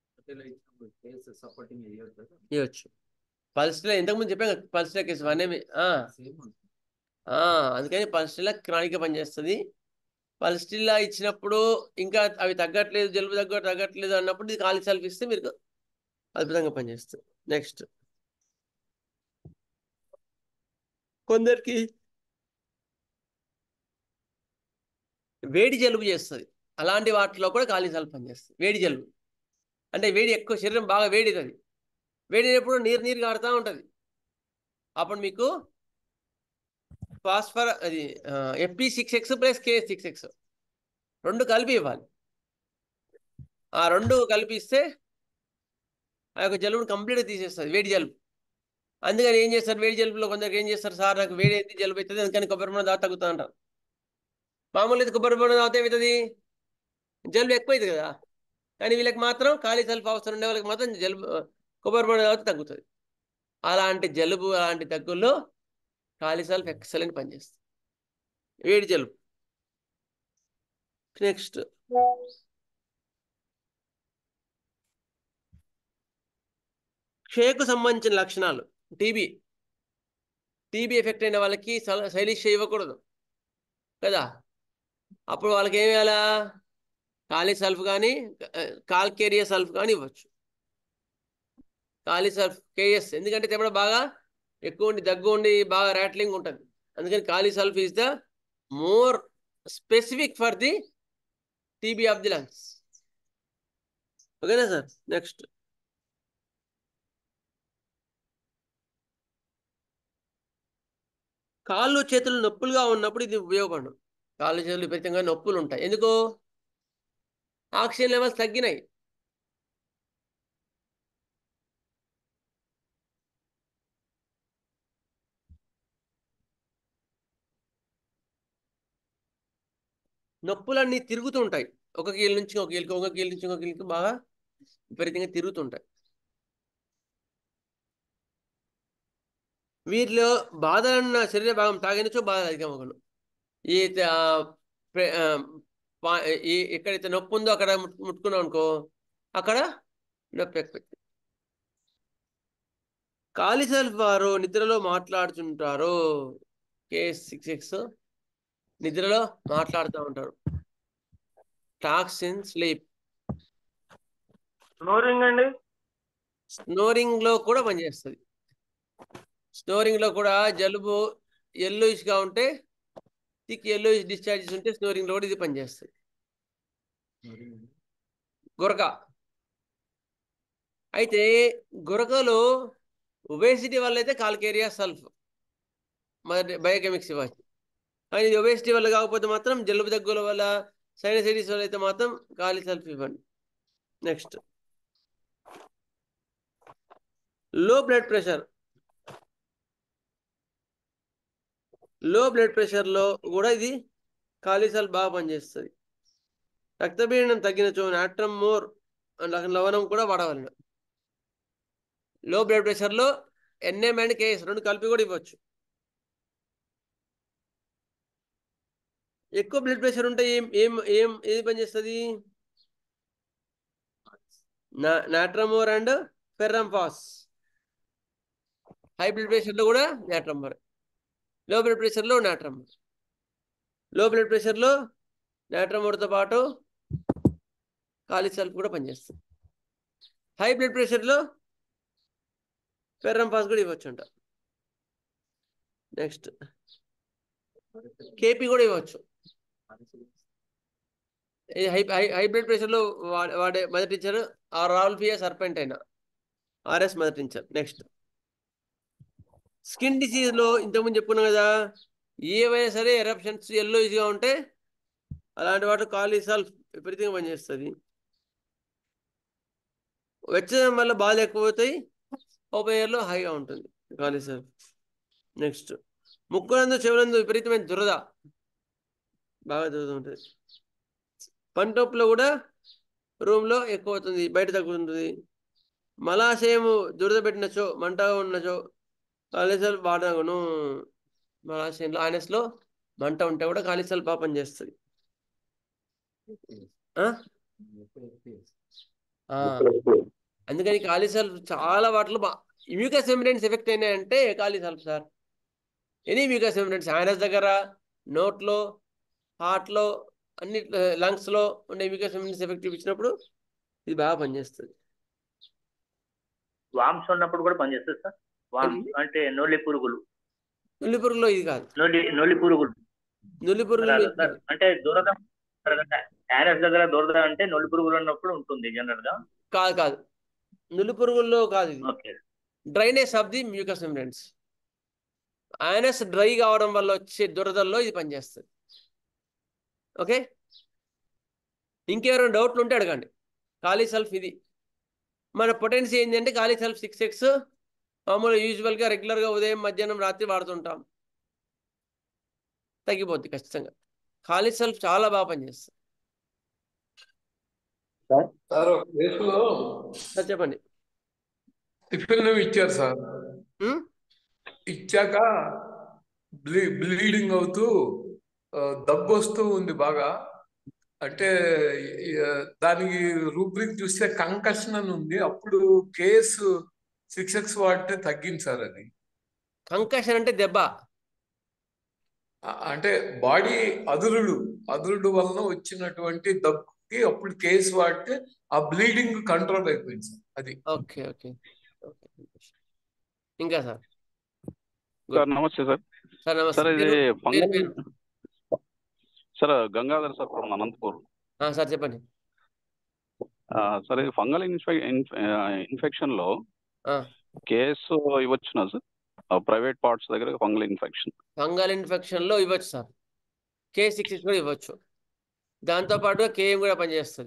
ఇవ్వచ్చు పల్స్లో, ఇంతకుముందు చెప్పాం కదా పల్స్లో కేసు అనేవి, అందుకని పల్స్టిల్లా క్రానిక్గా పనిచేస్తుంది. పల్స్టిల్లా ఇచ్చినప్పుడు ఇంకా అవి తగ్గట్లేదు, జలుబు తగ్గట్లేదు అన్నప్పుడు ఇది కాలిసల్ఫ్ ఇస్తే మీరు అద్భుతంగా పనిచేస్తుంది. నెక్స్ట్, కొందరికి వేడి జలుబు చేస్తుంది. అలాంటి వాటిలో కూడా కాలిసాల్ఫ్ పనిచేస్తుంది. వేడి జలుబు అంటే వేడి ఎక్కువ, శరీరం బాగా వేడిది, అది వేడినప్పుడు నీరు కారుతూ ఉంటుంది. అప్పుడు మీకు ఫాస్ఫర్ అది FP6X ప్లస్ KS6X రెండు కలిపి ఇవ్వాలి. ఆ రెండు కలిపిస్తే ఆ యొక్క జలుబును కంప్లీట్గా తీసేస్తుంది, వేడి జలుబు. అందుకని ఏం చేస్తారు, వేడి జలుబులో కొందరికి ఏం చేస్తారు, సార్ నాకు వేడి అయితే జలుబు అవుతుంది, అందుకని కొబ్బరి బొండం తాగుతా తగ్గుతా అంటారు. మామూలు అయితే కొబ్బరి బొండం తాగితే ఏమవుతుంది, జలుబు ఎక్కువైంది కదా. కానీ వీళ్ళకి మాత్రం కాలిసాల్ఫ్ అవసరం ఉండే వాళ్ళకి మాత్రం జలుబు కొబ్బరి బొండం తాగితే తగ్గుతుంది. అలాంటి జలుబు, అలాంటి దగ్గుల్లో కాలిసాల్ఫ్ ఎక్సలెంట్ పనిచేస్తుంది, వేడి జలుబు. నెక్స్ట్, క్షయకు సంబంధించిన లక్షణాలు. టీబీ ఎఫెక్ట్ అయిన వాళ్ళకి శైలిష్ ఇవ్వకూడదు కదా. అప్పుడు వాళ్ళకి ఏమి వేయాలా, కాలిసల్ఫ్ కానీ కాల్కేరియా సల్ఫ్ కానీ ఇవ్వచ్చు. కాలిసల్ఫ్ KS ఎందుకంటే తెప్పడ బాగా ఎక్కువ ఉండి, దగ్గు ఉండి, బాగా ర్యాట్లింగ్ ఉంటుంది. అందుకని kali sulph is the more specific for the TB of the lungs. ఓకేనా సార్. నెక్స్ట్, కాళ్ళు చేతులు నొప్పులుగా ఉన్నప్పుడు ఇది ఉపయోగపడదు. కాళ్ళు చేతులు విపరీతంగా నొప్పులు ఉంటాయి, ఎందుకు, ఆక్సిజన్ లెవెల్స్ తగ్గినాయి. నొప్పులన్నీ తిరుగుతుంటాయి, ఒక కీళ్ళ నుంచి ఒక కీళ్ళకి, ఒక కీళ్ళ నుంచి ఒక కీళ్ళకి బాగా విపరీతంగా తిరుగుతుంటాయి. వీరిలో బాధలన్న శరీర భాగం తాగినచో బాధ అధికమగను. ఈ ఎక్కడైతే నొప్పి ఉందో అక్కడ ముట్టుకున్నాం అనుకో, అక్కడ నొప్పి ఎక్కువ. కాలిసల్ఫ్ వారు నిద్రలో మాట్లాడుతుంటారు. KS6X నిద్రలో మాట్లాడుతూ ఉంటారు. Talks in sleep. స్నోరింగ్ అండి, స్నోరింగ్ లో కూడా పనిచేస్తుంది. స్నోరింగ్ లో కూడా జలుబు yellowish గా ఉంటే, థిక్ yellowish డిశ్చార్జెస్ ఉంటే స్నోరింగ్ లో కూడా ఇది పనిచేస్తుంది. గురక అయితే గురకలో ఒబేసిటీ వల్ల అయితే కాల్కేరియా సల్ఫ్ బయోకెమిక్స్ ఇవ్వచ్చు. కానీ ఇది ఒబేసిటీ వల్ల కాకపోతే మాత్రం జలుబు దగ్గుల వల్ల, సైనసైటిస్ వల్ల అయితే మాత్రం కాలిసల్ఫ్ ఇవ్వండి. నెక్స్ట్, లో బ్లడ్ ప్రెషర్లో కూడా ఇది కాలిసల్ఫ్ బాగా పనిచేస్తుంది. రక్తపీడనం తగ్గినచో నాట్రమ్ మోర్ లవణం కూడా వాడవలను. లో బ్లడ్ ప్రెషర్లో NM అండ్ KS రెండు కలిపి కూడా ఇవ్వచ్చు. ఎక్కువ బ్లడ్ ప్రెషర్ ఉంటే ఏది పనిచేస్తుంది, natrum mur and ferrum phos. High blood ప్రెషర్లో కూడా నాట్రమోర్, లో బ్లడ్ ప్రెషర్లో నాట్రమోర్. లో బ్లడ్ ప్రెషర్లో నాట్రమోర్తో పాటు కాలిసల్ఫ్ కూడా పనిచేస్తుంది. హై బ్లడ్ ప్రెషర్లో ఫెర్రంఫాస్ కూడా ఇవ్వచ్చు అంట. నెక్స్ట్, KP కూడా ఇవ్వచ్చు. హై బ్లడ్ ప్రెషర్లో వాడే mother tincture rauwolfia serpentina, RS mother tincture. Next, skin డిసీజ్లో ఇంతకుముందు చెప్పుకున్నాం కదా, ఏవైనా సరే ఎరప్షన్స్ yellowish-గా ఉంటే అలాంటి వాటి కాలిసల్ఫ్ విపరీతంగా పనిచేస్తుంది. వెచ్చదనం వల్ల బాధలు ఎక్కువ అవుతాయి, ఓపెన్ ఎయిర్లో హైగా ఉంటుంది కాలిసల్ఫ్. నెక్స్ట్, ముక్కులందు చెవులందు విపరీతమైన దురద, బాగా దురద ఉంటుంది. పంటొప్పులో కూడా రూమ్లో ఎక్కువ అవుతుంది, బయట తగ్గుతుంది. మలాశయము దురద పెట్టినచో, మంటగా ఉన్నచో కాలిసల్ఫ్ వాడగను. మలాశయంలో ఆనెస్లో మంట ఉంటే కూడా కాలిసల్ఫ్ బాగా పనిచేస్తుంది. అందుకని కాలిసల్ఫ్ చాలా వాటిలో మ్యూకస్ మెమ్బ్రేన్స్ ఎఫెక్ట్ అయినాయంటే kali sulph sir. Any mucus membranes anus దగ్గర, నోట్లో, హార్ట్లో, అన్ని లంగ్స్లో ఉండే మ్యూకస్ మెమ్బ్రేన్స్ ఎఫెక్ట్ ఇచ్చినప్పుడు ఇది బాగా పనిచేస్తుంది. వామ్స్ ఉన్నప్పుడు కూడా పనిచేస్తుంది సార్. వామ్స్ అంటే నొల్లి పురుగులు. నులి పురుగులో ఇది కాదు. నొల్లి పురుగులు నులి పురుగులు సార్, అంటే దురద యానస్ దగ్గర దురద అంటే నొల్లి పురుగులు ఉన్నప్పుడు ఉంటుంది జనరల్ గా. కాదు నులి పురుగుల్లో కాదు ఇది. Okay. Dryness of the mucus membranes. Anus dry కావడం వల్ల వచ్చే దురదల్లో ఇది పనిచేస్తుంది. ఓకే, ఇంకెవరైనా డౌట్లు ఉంటే అడగండి. ఖాళీ సెల్ఫ్ ఇది. మన పొటెన్సీ ఏంటంటే ఖాళీ సెల్ఫ్ 6x మామూలు యూజువల్గా రెగ్యులర్గా ఉదయం మధ్యాహ్నం రాత్రి వాడుతుంటాం, తగ్గిపోద్ది ఖచ్చితంగా. ఖాళీ సెల్ఫ్ చాలా బాగా పనిచేస్తుంది. సార్ ఒక కేసులో సార్ చెప్పండి. టిఫిన్ ఇచ్చారు సార్. ఇచ్చాక బ్లీడింగ్ అవుతూ దగ్గు వస్తూ ఉంది బాగా. అంటే దానికి రూబ్రిక్ చూస్తే కంకషన్ అని ఉంది. అప్పుడు కేసు 6x వాడితే తగ్గింది సార్. అది కంకషన్ అంటే దెబ్బ, అంటే బాడీ అదురుడు వలన వచ్చినటువంటి దగ్గుకి అప్పుడు కేసు వాడితే ఆ బ్లీడింగ్ కంట్రోల్ అయిపోయింది సార్. అది. Okay okay okay. ఇంకా సార్. సార్ నమస్తే సార్. సార్ నమస్తే. సార్ ఇది fungal sir Gangadhar sir from Anantapur. Sir చెప్పండి. సార్ ఇది ఫంగల్ ఇన్ఫెక్షన్ లో కేసు ఇవ్వచ్చునా సార్? ప్రైవేట్ పార్ట్స్ దగ్గర ఫంగల్ ఇన్ఫెక్షన్ లో ఇవ్వచ్చు సార్. K6 కూడా ఇవ్వచ్చు. దాంతోపాటు KM కూడా పనిచేస్తుంది.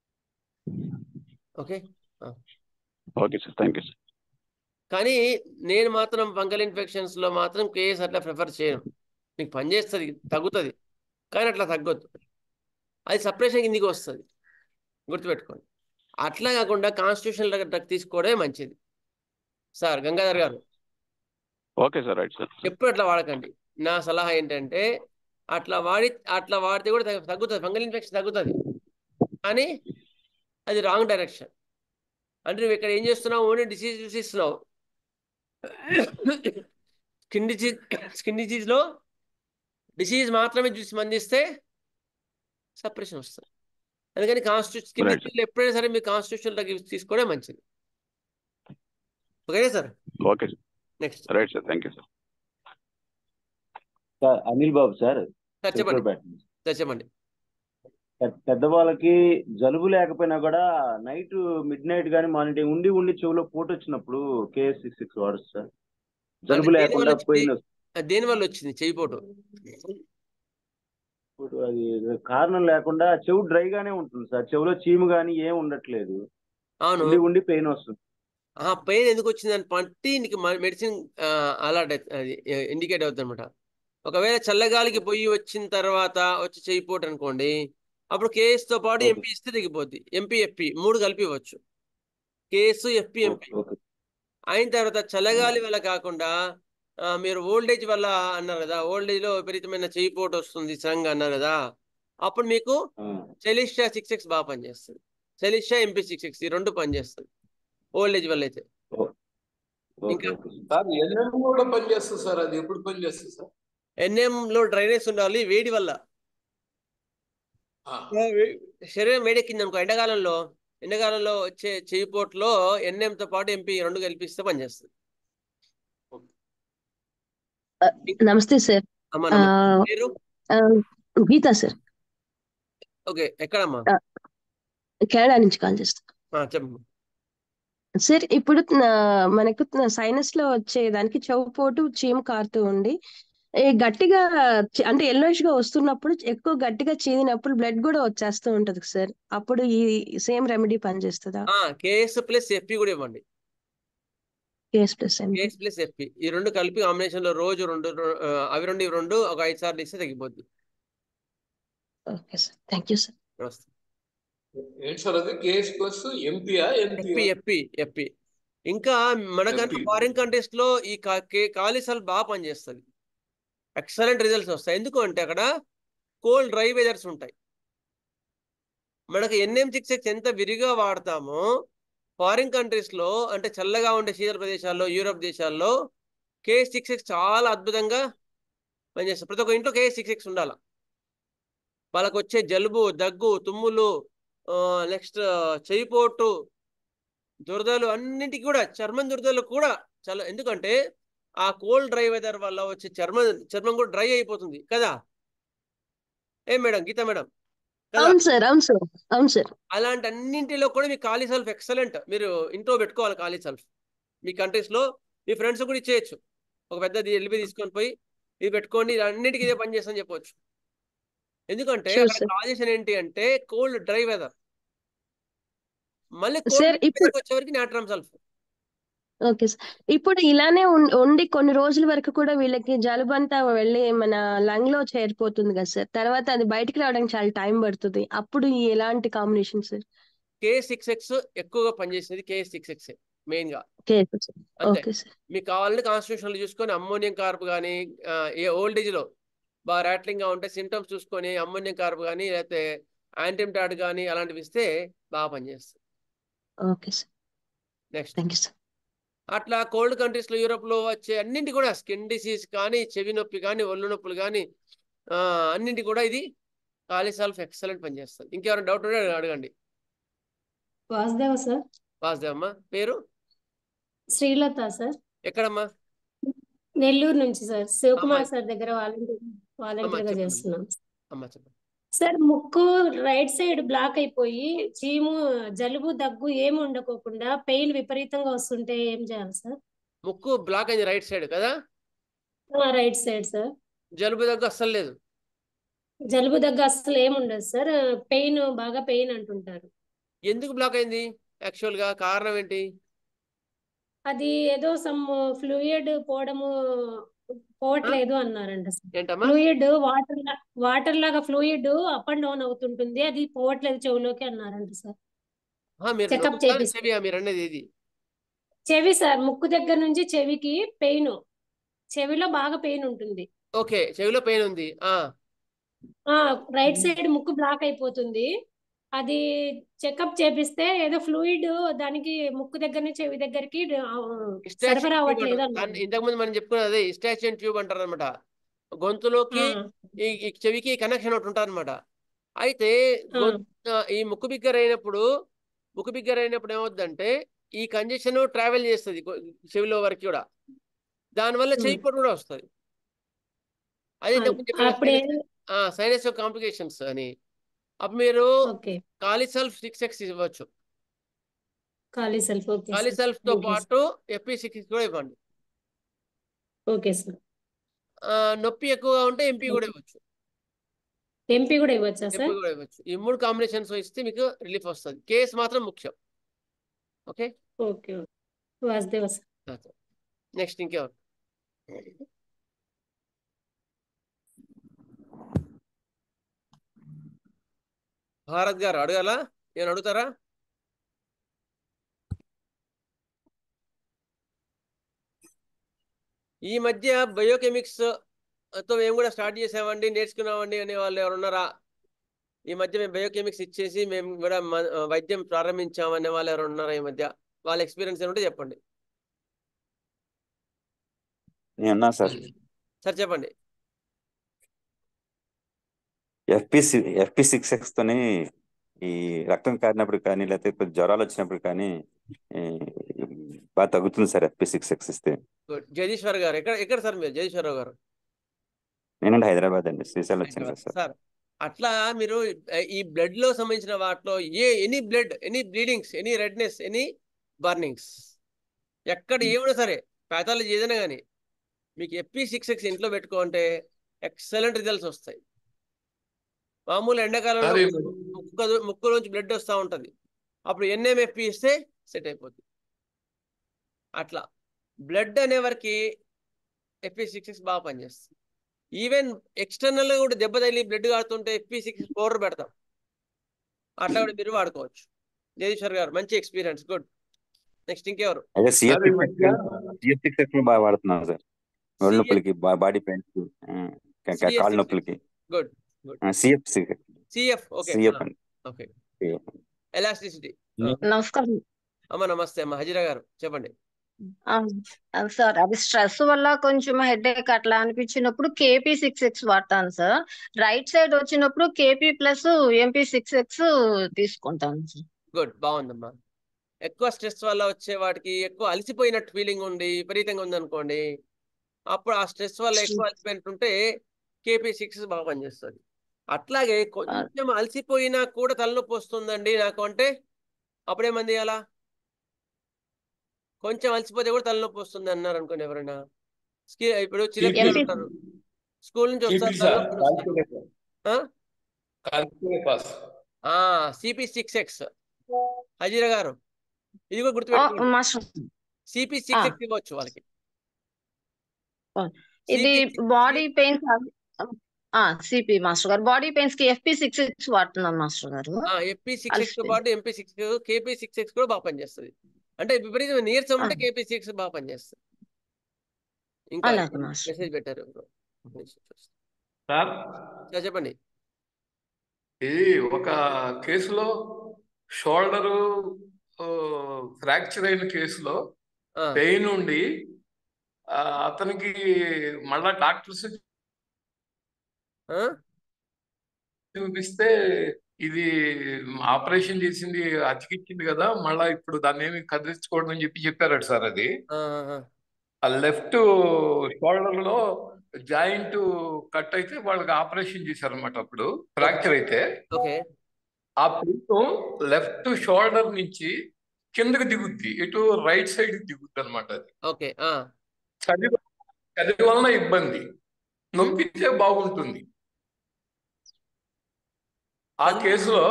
Okay okay sir, thank you sir. కానీ నేను మాత్రం ఫంగల్ ఇన్ఫెక్షన్స్ లో మాత్రం కేస్ అట్లా ప్రిఫర్ చేయను. మీకు పనిచేస్తుంది, తగ్గుతుంది, కానీ అట్లా తగ్గొద్దు. అది సపరేషన్ కిందికి వస్తుంది, గుర్తుపెట్టుకోండి. అట్లా కాకుండా కాన్స్టిట్యూషనల్ డ్రగ్ తీసుకోవడమే మంచిది సార్. గంగాధర్ గారు, ఓకే సార్, రైట్ సార్. ఎప్పుడు అట్లా వాడకండి. నా సలహా ఏంటంటే అట్లా వాడితే కూడా తగ్గుతుంది, ఫంగల్ ఇన్ఫెక్షన్ తగ్గుతుంది, కానీ అది రాంగ్ డైరెక్షన్. అంటే నువ్వు ఇక్కడ ఏం చేస్తున్నావు, ఓన్లీ డిసీజ్ చూసిస్తున్నావు. స్కిన్ డిసీజ్లో డిసీజ్ మాత్రమే చూసి మందిస్తే సపరేషన్ వస్తుంది. అందుకని స్కిన్ డిసీజ్లో ఎప్పుడైనా సరే మీరు కాన్స్టిట్యూషనల్ తీసుకోవడం మంచిది. ఓకేనా sir? Okay sir, next. Right sir, thank you sir. Sir Anil Babu sir. Sir చెప్పండి. పెద్దవాళ్ళకి జలుబు లేకపోయినా కూడా నైట్ మిడ్ నైట్ కానీ మార్నింగ్ ఉండి చెవులో పోటు వచ్చినప్పుడు K6 వాడచ్చు సార్. జలుబు లేకుండా పోయిన దేని వల్ల వచ్చింది చెయ్యిపోటు? అది కారణం లేకుండా చెవు డ్రైగానే ఉంటుంది సార్. చెవులో చీము కానీ ఏం ఉండట్లేదు. అవును, ఉండి పెయిన్ వస్తుంది. పెయిన్ ఎందుకు వచ్చింది అని బట్టి నీకు మెడిసిన్ అలర్ట్ అది ఇండికేట్ అవుతుంది అనమాట. ఒకవేళ చల్లగాలికి పొయ్యి వచ్చిన తర్వాత వచ్చి చెయ్యిపోటు అనుకోండి, అప్పుడు కేసుతో పాటు ఎంపీ ఇస్తే తగ్గిపోద్ది. ఎంపీ 3 కలిపి ఇవ్వచ్చు. కేసు ఎంపీ అయిన తర్వాత చల్లగాలి వల్ల కాకుండా మీరు ఓల్డేజ్ వల్ల అన్నారు కదా, ఓల్డేజ్ లో విపరీతమైన చెయ్యిపోటు వస్తుంది సంగ అన్నారు కదా, అప్పుడు మీకు సెలిషియా 6x బాగా పనిచేస్తుంది. సెలిషియా MP6X ఈ 2 పనిచేస్తుంది ఓల్డేజ్ వల్ల అయితే. ఇంకా NM కూడా పనిచేస్తుంది సార్. అది ఎప్పుడు పనిచేస్తుంది సార్? NM లో డ్రైనేజ్ ఉండాలి. వేడి వల్ల శరీరం వేడెక్కింది అనుకో, ఎండాకాలంలో వచ్చే చెయ్యిపోట్లో NM తో పాటు MP 2 కలిపిస్తే పనిచేస్తుంది. నమస్తే సార్. గీతా సార్. ఓకే, ఎక్కడమ్మా? కెనడా నుంచి కాల్ చేస్తా. చెప్పమ్మా. సార్ ఇప్పుడు మనకు సైనస్ లో వచ్చేదానికి చెవుపోటు చీము కారుతూ ఉండి గట్టిగా అంటే ఎల్లోయిష్ గా వస్తున్నప్పుడు ఎక్కువ గట్టిగా చీదినప్పుడు బ్లడ్ కూడా వచ్చేస్తూ ఉంటది సార్. అప్పుడు ఈ సేమ్ రెమెడీ పనిచేస్తుందా? KS+FP కూడా ఇవ్వండి. KS+FP ఈ 2 కలిపి కాంబినేషన్ లో రోజు 2 అవి 2 ఒక 5 సార్లు ఇస్తే తగ్గిపోద్ది. Okay sir, thank you sir. ఏంటి సార్ అది? FP. ఇంకా మనకంటే ఫారిన్ కంట్రీస్ లో ఈ కాలిసల్ బాగా పనిచేస్తుంది. ఎక్సలెంట్ రిజల్ట్స్ వస్తాయి. ఎందుకు అంటే అక్కడ కోల్డ్ డ్రై వెదర్స్ ఉంటాయి. మనకు NM6X ఎంత విరిగా వాడతామో ఫారిన్ కంట్రీస్ లో, అంటే చల్లగా ఉండే శీతల ప్రదేశాల్లో, యూరోప్ దేశాల్లో K6X చాలా అద్భుతంగా పనిచేస్తుంది. ప్రతి ఒక్క ఇంట్లో K6X ఉండాలి. వాళ్ళకు వచ్చే జలుబు, దగ్గు, తుమ్ములు, నెక్స్ట్ చెయ్యిపోటు, దురదలు అన్నింటికి కూడా, చర్మం దురదలు కూడా చాలా, ఎందుకంటే ఆ కోల్డ్ డ్రై వెదర్ వల్ల వచ్చే చర్మం కూడా డ్రై అయిపోతుంది కదా. ఏం మేడం, గీత మేడం కదా. అవును సార్, అవును సార్, అవును సార్. అలాంటి అన్నింటిలో కూడా మీ కాలీసల్ఫ్ ఎక్సలెంట్. మీరు ఇంట్లో పెట్టుకోవాలి కాలీసల్ఫ్. మీ కంట్రీస్ లో మీ ఫ్రెండ్స్ కూడా ఇచ్చేయచ్చు. ఒక పెద్ద ఎల్బి తీసుకొని పోయి ఇది పెట్టుకోండి, అన్నింటికి ఇదే పని చేస్తాను చెప్పవచ్చు. ఎందుకంటే Sure, అక్కడ sir. కాజేషన్ ఏంటి అంటే కోల్డ్ డ్రై వెదర్, మళ్ళీ Sir, కోల్డ్ ఇప్పుడు వెదర్ వచ్చేవరకు నాట్రమ్ సల్ఫ్. Okay sir. ఇప్పుడు ఇలానే ఉండి కొన్ని రోజుల వరకు కూడా వీళ్ళకి జలుబు అంతా వెళ్ళి మన లంగ్ లో చేరిపోతుంది కదా సార్. తర్వాత అది బయటికి రావడానికి చాలా టైం పడుతుంది. అప్పుడు ఎలాంటి కాంబినేషన్ సార్? K6X ఎక్కువగా పనిచేసేది K6X మెయిన్ గా. ఓకే అంతే. సార్. మీకు కావాలంటే కాన్స్టిట్యూషన్ చూసుకొని అమ్మోనియం కార్బ్ కానీ, ఏ ఓల్డ్ ఏజ్ లో బాగా ర్యాట్లింగ్ గా ఉంటే సిమ్టమ్స్ చూసుకొని అమ్మోనియం కార్బ్ కానీ లేకపోతే యాంటీమ్టాడ్ కానీ అలాంటివి ఇస్తే బాగా పనిచేస్తుంది. Okay sir. Next, thank you sir. అట్లా కోల్డ్ కంట్రీస్ లో యూరోప్ లో వచ్చే అన్నింటి కూడా స్కిన్ డిసీజ్ కానీ, చెవి నొప్పి కానీ, ఒళ్ళు నొప్పులు కానీ అన్నింటి కూడా ఇది కాలీసల్ఫ్ ఎక్సలెంట్ పనిచేస్తుంది. ఇంకెవరైనా డౌట్ ఉంటే అడగండి. వాసుదేవ సార్. వాసుదేవమ్మ, పేరు శ్రీలత సార్. ఎక్కడమ్మా? నెల్లూరు నుంచి సార్. శివకుమార్ అమ్మాయి సార్ దగ్గర వాలంటీర్ గా చెప్పండి చేస్తున్నాం అమ్మ, చెప్పండి. సార్. ముక్కు రైట్ సైడ్ బ్లాక్ అయిపోయి చీము, జలుబు, దగ్గు ఏమి ఉండకోకుండా పెయిన్ విపరీతంగా వస్తుంటే ఏం చేయాలి సార్? ముక్కు బ్లాక్ అయింది రైట్ సైడ్ కదా. Right side sir. జలుబు దగ్గు అస్సలు లేదు. జలుబు, దగ్గు అసలు ఏమి ఉండదు సార్. పెయిన్, బాగా పెయిన్ అంటుంటారు. ఎందుకు బ్లాక్ అయింది యాక్చువల్ గా, కారణం ఏంటి? అది ఏదో సమ్ ఫ్లూయిడ్ పోవట్లేదు అన్నారంట సార్. ఏంటమ్మా? ఫ్లూయిడ్ వాటర్ లాగా ఫ్లూయిడ్ అప్ అండ్ డౌన్ అవుతుంటుంది, అది పోవట్లేదు చెవులోకి అన్నారంట సార్. మీరు చెకప్ చేపిస్తే చెవియా మీరు అనేది ఇది? చెవి సార్. ముక్కు దగ్గర నుంచి చెవికి పెయిన్, చెవిలో బాగా పెయిన్ ఉంటుంది. ఓకే, చెవిలో పెయిన్ ఉంది. రైట్ సైడ్ ముక్కు బ్లాక్ అయిపోతుంది. అది చెకప్ చేపిస్తే ఏదో ఫ్లూయిడ్ దానికి ముక్కు దగ్గర నుంచి చెవి దగ్గరికి సరఫరా అవ్వట్లేదు అన్నారు. ఇంతకుముందు మనం చెప్పుకున్నది అదే ఇస్టాచియన్ ట్యూబ్ అంటారు అనమాట. గొంతులోకి ఈ చెవికి కనెక్షన్ ఒకటి ఉంటుంది అనమాట. అయితే ఈ ముక్కు బిగ్గర అయినప్పుడు ఏమవుతుందంటే ఈ కంజెషన్ ట్రావెల్ చేస్తుంది చెవిలో వరకు కూడా, దానివల్ల చెవి పొట్టు కూడా వస్తుంది. అదే సైనస్ కాంప్లికేషన్స్ అని. అప్పుడు మీరు కాలీసల్ఫ్ 6X ఇవ్వచ్చు. కాలీసల్ఫ్ తో పాటు FP6 కూడా ఇవ్వండి. Okay sir. నొప్పి ఎక్కువగా ఉంటే ఎంపీ కూడా ఇవ్వచ్చు. ఎంపీ కూడా ఇవ్వచ్చా సార్? ఈ 3 కాంబినేషన్స్ ఇస్తే మీకు రిలీఫ్ వస్తుంది. కేసు మాత్రం ముఖ్యం. Okay okay Vasudeva sir. Next ఇంకెవరు? భారత్ గారు అడగాలా? ఏమైనా అడుగుతారా? ఈ మధ్య బయోకెమిక్స్ తో మేము కూడా స్టార్ట్ చేసామండి, నేర్చుకున్నామండి అనే వాళ్ళు ఎవరు ఉన్నారా? ఈ మధ్య మేము బయోకెమిక్స్ ఇచ్చేసి మేము కూడా వైద్యం ప్రారంభించామనే వాళ్ళు ఎవరు ఉన్నారా ఈ మధ్య? వాళ్ళ ఎక్స్పీరియన్స్ ఏమంటే చెప్పండి. సార్ చెప్పండి. FP6X తోని ఈ రక్తం కారినప్పుడు కానీ లేకపోతే కొంచెం జ్వరాలు వచ్చినప్పుడు కానీ బాగా తగ్గుతుంది సార్ FP6X ఇస్తే. జగదీశ్వర్ గారు ఎక్కడ సార్ మీరు? జగదీశ్వరరావు గారు? నేనండి హైదరాబాద్ అండి, శ్రీశైలం వచ్చాను కదా సార్. అట్లా మీరు ఈ బ్లడ్ లో సంబంధించిన వాటిలో any blood, any bleedings, any redness, any burnings, ఎక్కడ ఏమైనా సరే ప్యాథాలజీ ఏదైనా కానీ మీకు FP6X ఇంట్లో పెట్టుకుంటే ఎక్సలెంట్ రిజల్ట్స్ వస్తాయి. మామూలు ఎండాకాలంలో ముక్కులోంచి బ్లడ్ వస్తూ ఉంటుంది, అప్పుడు NMFP ఇస్తే సెట్ అయిపోతుంది. అట్లా బ్లడ్ అనే వరకు FP6X బాగా పనిచేస్తుంది. ఈవెన్ ఎక్స్టర్నల్ కూడా దెబ్బ తగిలి బ్లడ్ కాడుతుంటే FP6 పౌడర్ పెడతాం, అట్లా కూడా మీరు వాడుకోవచ్చు. జగదీశ్వర్ గారు మంచి ఎక్స్పీరియన్స్, గుడ్. నెక్స్ట్ ఇంకెవరు? CF6X బాగా వాడుతున్నాను సార్, ఒళ్ళు నొప్పులకి, బాడీ పెయిన్స్, కాళ్ళ నొప్పులకి. గుడ్. CF okay. ఎలాస్టిసిటీ. నమస్కారం అమ్మ, నమస్తే అమ్మ. హజీరా గారు చెప్పండి. సార్, అది స్ట్రెస్ వల్ల కొంచెం హెడేక్ అట్లా అనిపించినప్పుడు KP6X వాడతాను సార్. రైట్ సైడ్ వచ్చినప్పుడు KP+ MP6X తీసుకుంటాను సార్. గుడ్, బాగుందమ్మా. ఎక్కువ స్ట్రెస్ వల్ల వచ్చే వాటికి ఎక్కువ అలసిపోయినట్టు ఫీలింగ్ ఉండి విపరీతంగా ఉందనుకోండి, అప్పుడు ఆ స్ట్రెస్ వల్ల ఎక్కువ అలసిపోయినట్టుంటే KP6 బాగా పనిచేస్తుంది. అట్లాగే కొంచెం అలసిపోయినా కూడా తలనొప్పి వస్తుందండి నాకు అంటే అప్పుడేమంది అలా కొంచెం అలసిపోతే కూడా తలనొప్పి వస్తుంది అన్నారు అనుకోండి ఎవరైనా. ఇప్పుడు చిన్నపిల్లలు ఉంటారు, స్కూల్ నుంచి వస్తారు, తలనొప్పి వస్తుంది. CP6X హజీరా గారు, ఇది కూడా గుర్తుపెట్టుకోండి. CP6X ఇవ్వచ్చు వాళ్ళకి. ఇది బాడీ పెయిన్స్ సిపి మాస్టర్ గారు, బాడీ పెయిన్స్ కి FP6X వాడుతున్నాను మాస్టర్ గారు. FP6X తో పాటు MP6 KP6X కూడా బాగా పనిచేస్తుంది. అంటే విపరీతమైన నీరసం ఉంటే KP6 బాగా పనిచేస్తుంది. ఇంకా మెసేజ్ పెట్టారు సార్, చెప్పండి. ఇది ఒక కేసులో షోల్డరు ఫ్రాక్చర్ అయిన కేసులో పెయిన్ ఉండి అతనికి మళ్ళా డాక్టర్స్ చూపిస్తే ఇది ఆపరేషన్ చేసింది అతికిచ్చింది కదా, మళ్ళా ఇప్పుడు దాన్ని ఏమి కదిలించుకోవడం అని చెప్పారట సార్. అది ఆ లెఫ్ట్ షోల్డర్ లో జాయింట్ కట్ అయితే వాళ్ళకి ఆపరేషన్ చేశారు అనమాట. అప్పుడు ఫ్రాక్చర్ అయితే ఆ పెయిన్ లెఫ్ట్ షోల్డర్ నుంచి కిందకి దిగుద్ది, ఇటు రైట్ సైడ్ దిగుద్ది అనమాట. అది చదివి వలన ఇబ్బంది, నొప్పితే బాగుంటుంది. ఆ కేసులో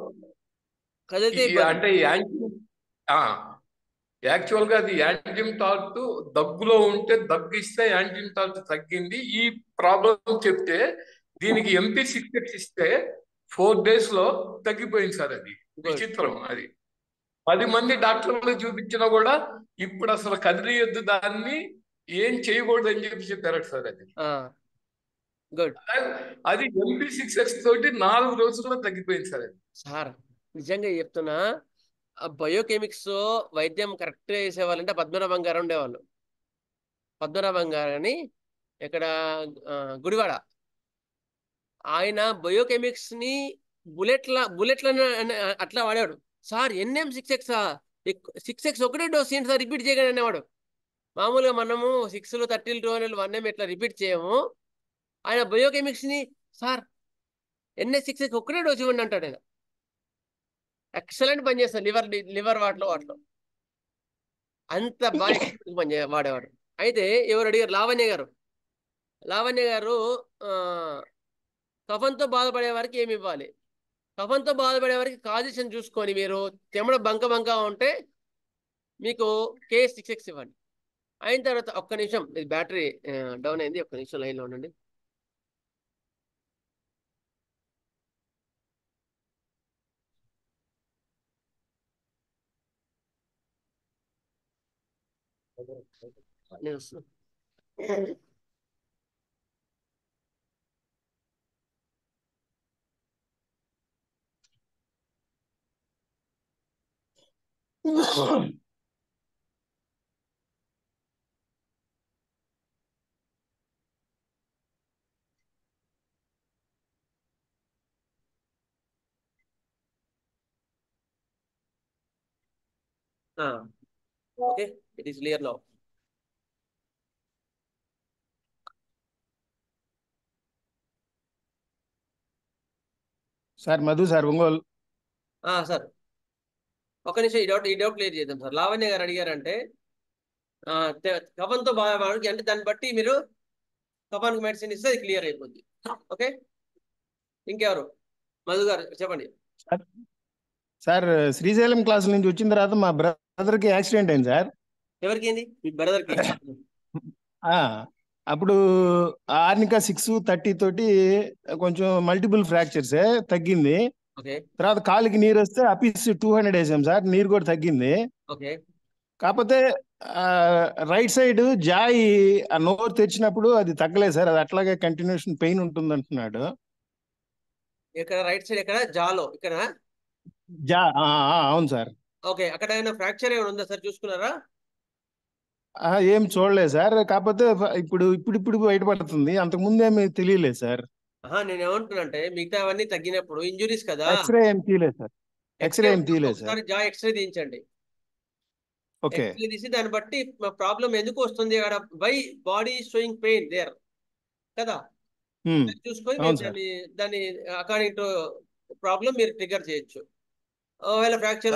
అంటే యాక్చువల్ గా అది యాంటీమ్ టాల్ట్ దగ్గులో ఉంటే దగ్గు ఇస్తే యాంటీమ్ టాల్ట్ తగ్గింది. ఈ ప్రాబ్లం చెప్తే దీనికి MP6X ఇస్తే 4 days లో తగ్గిపోయింది సార్. అది విచిత్రం. అది 10 మంది డాక్టర్లు చూపించినా కూడా ఇప్పుడు అసలు కదిలియొద్దు, దాన్ని ఏం చేయకూడదు అని చెప్పారట సార్. అది అది MP6X తోటి 4 రోజుల్లో తగ్గిపోయింది సార్. అది సార్ నిజంగా చెప్తున్నా, బయోకెమిక్స్ వైద్యం కరెక్ట్ చేసేవాళ్ళంటే పద్మనాభం గారు ఉండేవాళ్ళు. పద్మనాభం గారు అని ఇక్కడ గుడివాడ, ఆయన బయోకెమిక్స్ ని బుల్లెట్లను అట్లా వాడేవాడు. సార్ NM6X 6X ఒకటే డోస్ ఏంటి సార్ రిపీట్ చేయగానే అనేవాడు. మామూలుగా మనము 6లు 30లు 200లు 1M ఇట్లా రిపీట్ చేయము. ఆయన బయోకెమిక్స్ ని సార్ NS6X ఒకటే డోస్ ఇవ్వండి అంటాడు. ఆయన ఎక్సలెంట్ పనిచేస్తాడు లివర్ వాటిలో అంత బాగా వాడేవాడు. అయితే ఎవరు అడిగారు, లావణ్య గారు కఫంతో బాధపడే వారికి ఏమి ఇవ్వాలి? కఫంతో బాధపడే వారికి కాజిషన్ చూసుకొని మీరు చెమడ బంక ఉంటే మీకు K6X ఇవ్వండి. అయిన తర్వాత ఒక్క నిమిషం, ఇది బ్యాటరీ డౌన్ అయింది, ఒక్క నిమిషం లైన్లో ఉండండి. Okay, it is clear now. Sir Madhu sir Ongole. Sir ఒక నిమిషం ఈ డౌట్ క్లియర్ చేద్దాం సార్. లావణ్య గారు అడిగారంటే కఫంతో బాధపడడానికి, అంటే దాన్ని బట్టి మీరు కఫానికి మెడిసిన్ ఇస్తే అది క్లియర్ అయిపోద్ది. ఓకే, ఇంకెవరు? మధు గారు చెప్పండి. సార్ శ్రీశైలం క్లాస్ నుంచి వచ్చిన తర్వాత మా బ్రదర్ కి యాక్సిడెంట్ అయింది సార్. ఎవరికి అయింది? మీ బ్రదర్ కి? అప్పుడు ఆర్నికా 630 తోటి కొంచెం మల్టిపుల్ ఫ్రాక్చర్స్ తగ్గింది. తర్వాత కాలికి నీరు వస్తే అపిస్ 200 వేసాం సార్, నీరు కూడా తగ్గింది. కాకపోతే రైట్ సైడ్ జాయి ఆ నోరు తెచ్చినప్పుడు అది తగ్గలేదు సార్, అది అట్లాగే కంటిన్యూషన్ పెయిన్ ఉంటుంది అంటున్నాడు. ఇక్కడ రైట్ సైడ్ ఎక్కడ? జాలో ఇక్కడ? అవును సార్. ఓకే, అక్కడ ఏమైనా ఫ్రాక్చర్ ఏమైనా ఉందా సార్, చూసుకున్నారా? ఏం చూడలేదు సార్, కాకపోతే ఇప్పుడు బయటపడుతుంది, అంతకు ముందు ఏమి తెలియలేదు సార్. నేను ఏమంటున్నానంటే మిగతా అవన్నీ తగ్గినప్పుడు ఇంజురీస్ కదా, ఎక్స్రే ఏం తీయలేదు సార్. ఎక్స్రే ఏం తీయలేదు సార్. జా ఎక్స్రే తీయించండి. ఓకే ఎక్స్రే తీసి దాన్ని బట్టి ప్రాబ్లం ఎందుకు వస్తుంది అక్కడ, why body showing pain there కదా, చూసుకొని మీరు దాన్ని అకార్డింగ్ టు ప్రాబ్లం మీరు ట్రిగర్ చేయొచ్చు. ఒకవేళ ఫ్రాక్చర్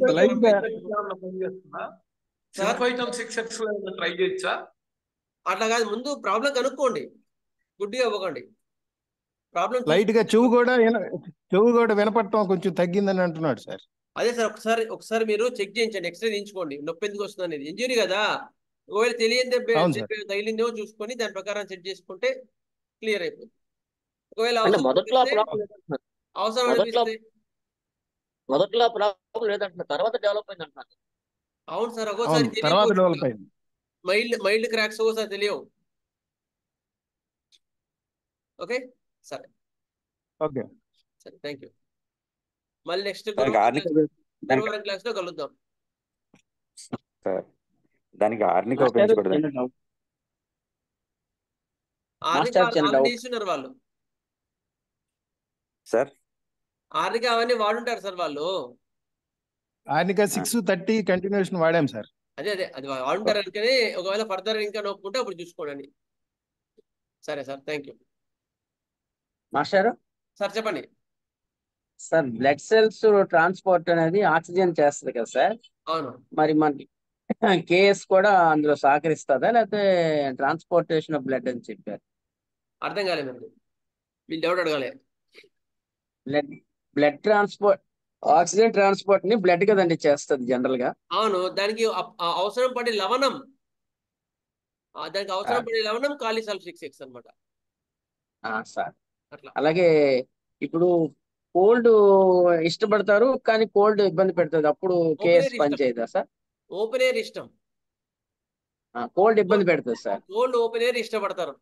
ట్రై చేయొచ్చా? అట్లా కాదు, ముందు ప్రాబ్లం కనుక్కోండి, గుడ్డిగా ఇవ్వకండి. ప్రాబ్లం లైట్ గా చెవు కూడా వినపడటం కొంచెం తగ్గిందని అంటున్నాడు సార్. అదే సార్, ఒకసారి మీరు చెక్ చేయించండి, ఎక్స్రే తీయించుకోండి, నొప్పి ఎందుకు వస్తుంది అనేది. ఇంజురీ కదా, ఒకవేళ తెలియని తగిలిందేమో చూసుకొని దాని ప్రకారం సెట్ చేసుకుంటే క్లియర్ అయిపోతుంది. ఒకవేళ అవసరం అనిపిస్తే మొదట్లో ప్రాబ్లం లేదంటున్నారు, తర్వాత డెవలప్ అయింది అంటున్నారు. అవును సార్, ఒక్కోసారి తెలియదు, మైల్డ్ క్రాక్స్ ఒక్కోసారి తెలియవు. ఓకే సరే, ఓకే సరే, థ్యాంక్ యూ. మళ్ళీ నెక్స్ట్ గురువారం క్లాస్ లో కలుద్దాం. దానికి ఆర్నిక ఉపయోగించకూడదు తీసుకున్నారు వాళ్ళు సార్. ఆర్నిక అవన్నీ వాడుంటారు సార్ వాళ్ళు. ఆర్నిక 6:30 కంటిన్యూషన్ వాడాం సార్. అదే అది వాడుంటారు అనుకని, ఒకవేళ ఫర్దర్ ఇంకా నొప్పుకుంటే అప్పుడు చూసుకోండి. సరే sir, thank you. Master sir చెప్పండి సార్. బ్లడ్ సెల్స్ ట్రాన్స్పోర్ట్ అనేది ఆక్సిజన్ చేస్తుంది కదా సార్. అవును. మరి మనకి కేఎస్ కూడా అందులో సహకరిస్తుందా, లేకపోతే ట్రాన్స్పోర్టేషన్ ఆఫ్ బ్లడ్ అని చెప్పారు? అర్థం కాలేదండి, మీరు డౌట్ అడగాలి. బ్లడ్ ట్రాన్స్పోర్ట్, ఆక్సిజన్ ట్రాన్స్పోర్ట్ ని బ్లడ్ కదండి చేస్తుంది జనరల్ గా. అవును, దానికి అవసరం పడే లవణం, కాలిసల్ఫ్ 6X అన్నమాట సార్. అట్లా. అలాగే ఇప్పుడు కోల్డ్ ఇష్టపడతారు, కానీ కోల్డ్ ఇబ్బంది పెడుతుంది, అప్పుడు కేఎస్ పనిచేయదా సార్? ఓపెన్ ఎయిర్ ఇష్టం, కోల్డ్ ఇబ్బంది పెడుతుంది సార్. కోల్డ్ ఓపెన్ ఎయిర్ ఇష్టపడతారు,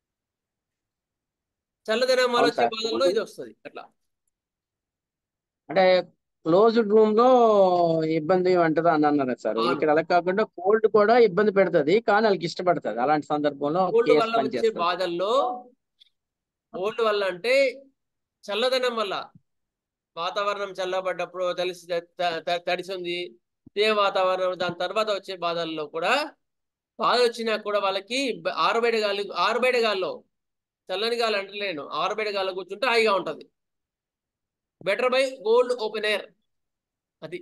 చల్లదనం వల్ల వచ్చే బాధల్లో ఇది వస్తుంది. అట్లా అంటే క్లోజ్డ్ రూమ్ లో ఇబ్బంది అంటదా అని అన్నారు సార్. ఇక్కడ అలా కాకుండా కోల్డ్ కూడా ఇబ్బంది పెడుతుంది, కానీ వాళ్ళకి ఇష్టపడుతుంది. అలాంటి సందర్భంలో కోల్డ్ వల్ల వచ్చే బాధల్లో, కోల్డ్ వల్ల అంటే చల్లదనం వల్ల, వాతావరణం చల్లబడ్డప్పుడు తడిసింది ఇదే వాతావరణం, దాని తర్వాత వచ్చే బాధల్లో కూడా, బాధ వచ్చినా కూడా వాళ్ళకి ఆరుబయట గాల్లో, చల్లని గాలి అంటలేను, ఆరుబయట గాల్లో కూర్చుంటే హాయిగా ఉంటది. Better by cold open air. అది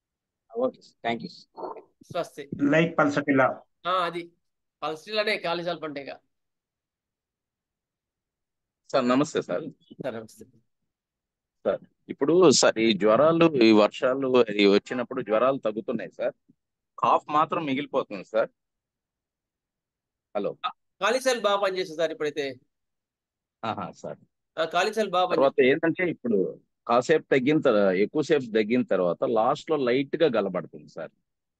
స్వస్తి. లైక్ పల్సటిలా, అది పల్సటిలానే కాలిసల్ఫ్ అంటే. సార్ నమస్తే సార్. నమస్తే సార్. ఇప్పుడు సార్ ఈ జ్వరాలు, ఈ వర్షాలు వచ్చినప్పుడు జ్వరాలు తగ్గుతున్నాయి సార్, కాఫ్ మాత్రం మిగిలిపోతుంది సార్. హలో, కాలిసల్ఫ్ బాగా పనిచేస్తుంది సార్ ఇప్పుడైతే. సార్ కాలిసల్ఫ్ బాగా తర్వాత ఏంటంటే, ఇప్పుడు కాసేపు ఎక్కువసేపు తగ్గిన తర్వాత లాస్ట్ లో లైట్ గా గలబడుతుంది సార్.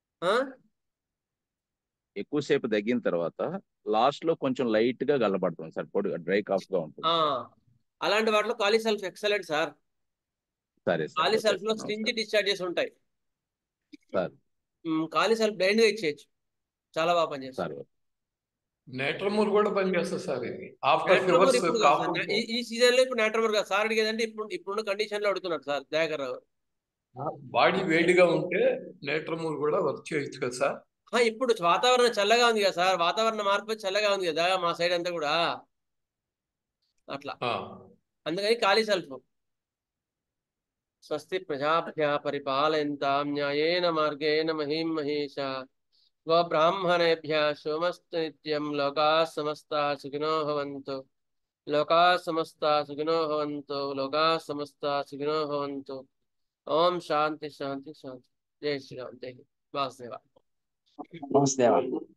ఎక్కువసేపు తగ్గిన తర్వాత లాస్ట్ లో కొంచెం లైట్ గా గలబడుతుంది సార్, పొడి డ్రై కాఫ్ గా ఉంటుంది. అలాంటి వాటిలో కాలిసల్ఫ్ ఎక్సలెంట్ సార్. సరే సార్. కాలిసల్ఫ్ లో స్టింజీ డిశ్చార్జెస్ ఉంటాయి సార్. కాలిసల్ఫ్ బ్లైండ్ గా ఇచ్చేయచ్చు, చాలా బాగా పనిచేస్తారు. నేట్రమూర్ కూడా పనిచేస్తుంది సార్. ఇది ఈ సీజన్ లో ఇప్పుడు నేట్రమూర్ కాదు సార్ అడిగేదంటే, ఇప్పుడు కండిషన్ లో అడుగుతున్నారు సార్ దయాకర్ రావు. బాడీ వేడిగా ఉంటే నేట్రమూర్ కూడా వర్క్ చేయొచ్చు కదా సార్. ఇప్పుడు వాతావరణం చల్లగా ఉంది కదా సార్, వాతావరణ మార్పు చల్లగా ఉంది కదా మా సైడ్ అంతా కూడా, అట్లా అందుకని కాలిసల్ఫ్. స్వస్తి ప్రజాభ్య పరిపాలయంతాం న్యాయేన మార్గేణ మహీం మహేషా గోబ్రాహ్మణేభ్యः శుభమస్తు నిత్యం. లోకాः సమస్తాः సుఖినో భవంతు, లోకాः సమస్తాः సుఖినో భవంతు, లోకాः సమస్తాः సుఖినో భవంతు. ఓం శాంతి శాంతి శాంతి. జై శ్రీరామ్. జై Hind. Vasudeva.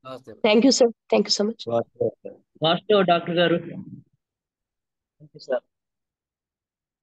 Thank you sir, thank you so much. Doctor గారు. సార్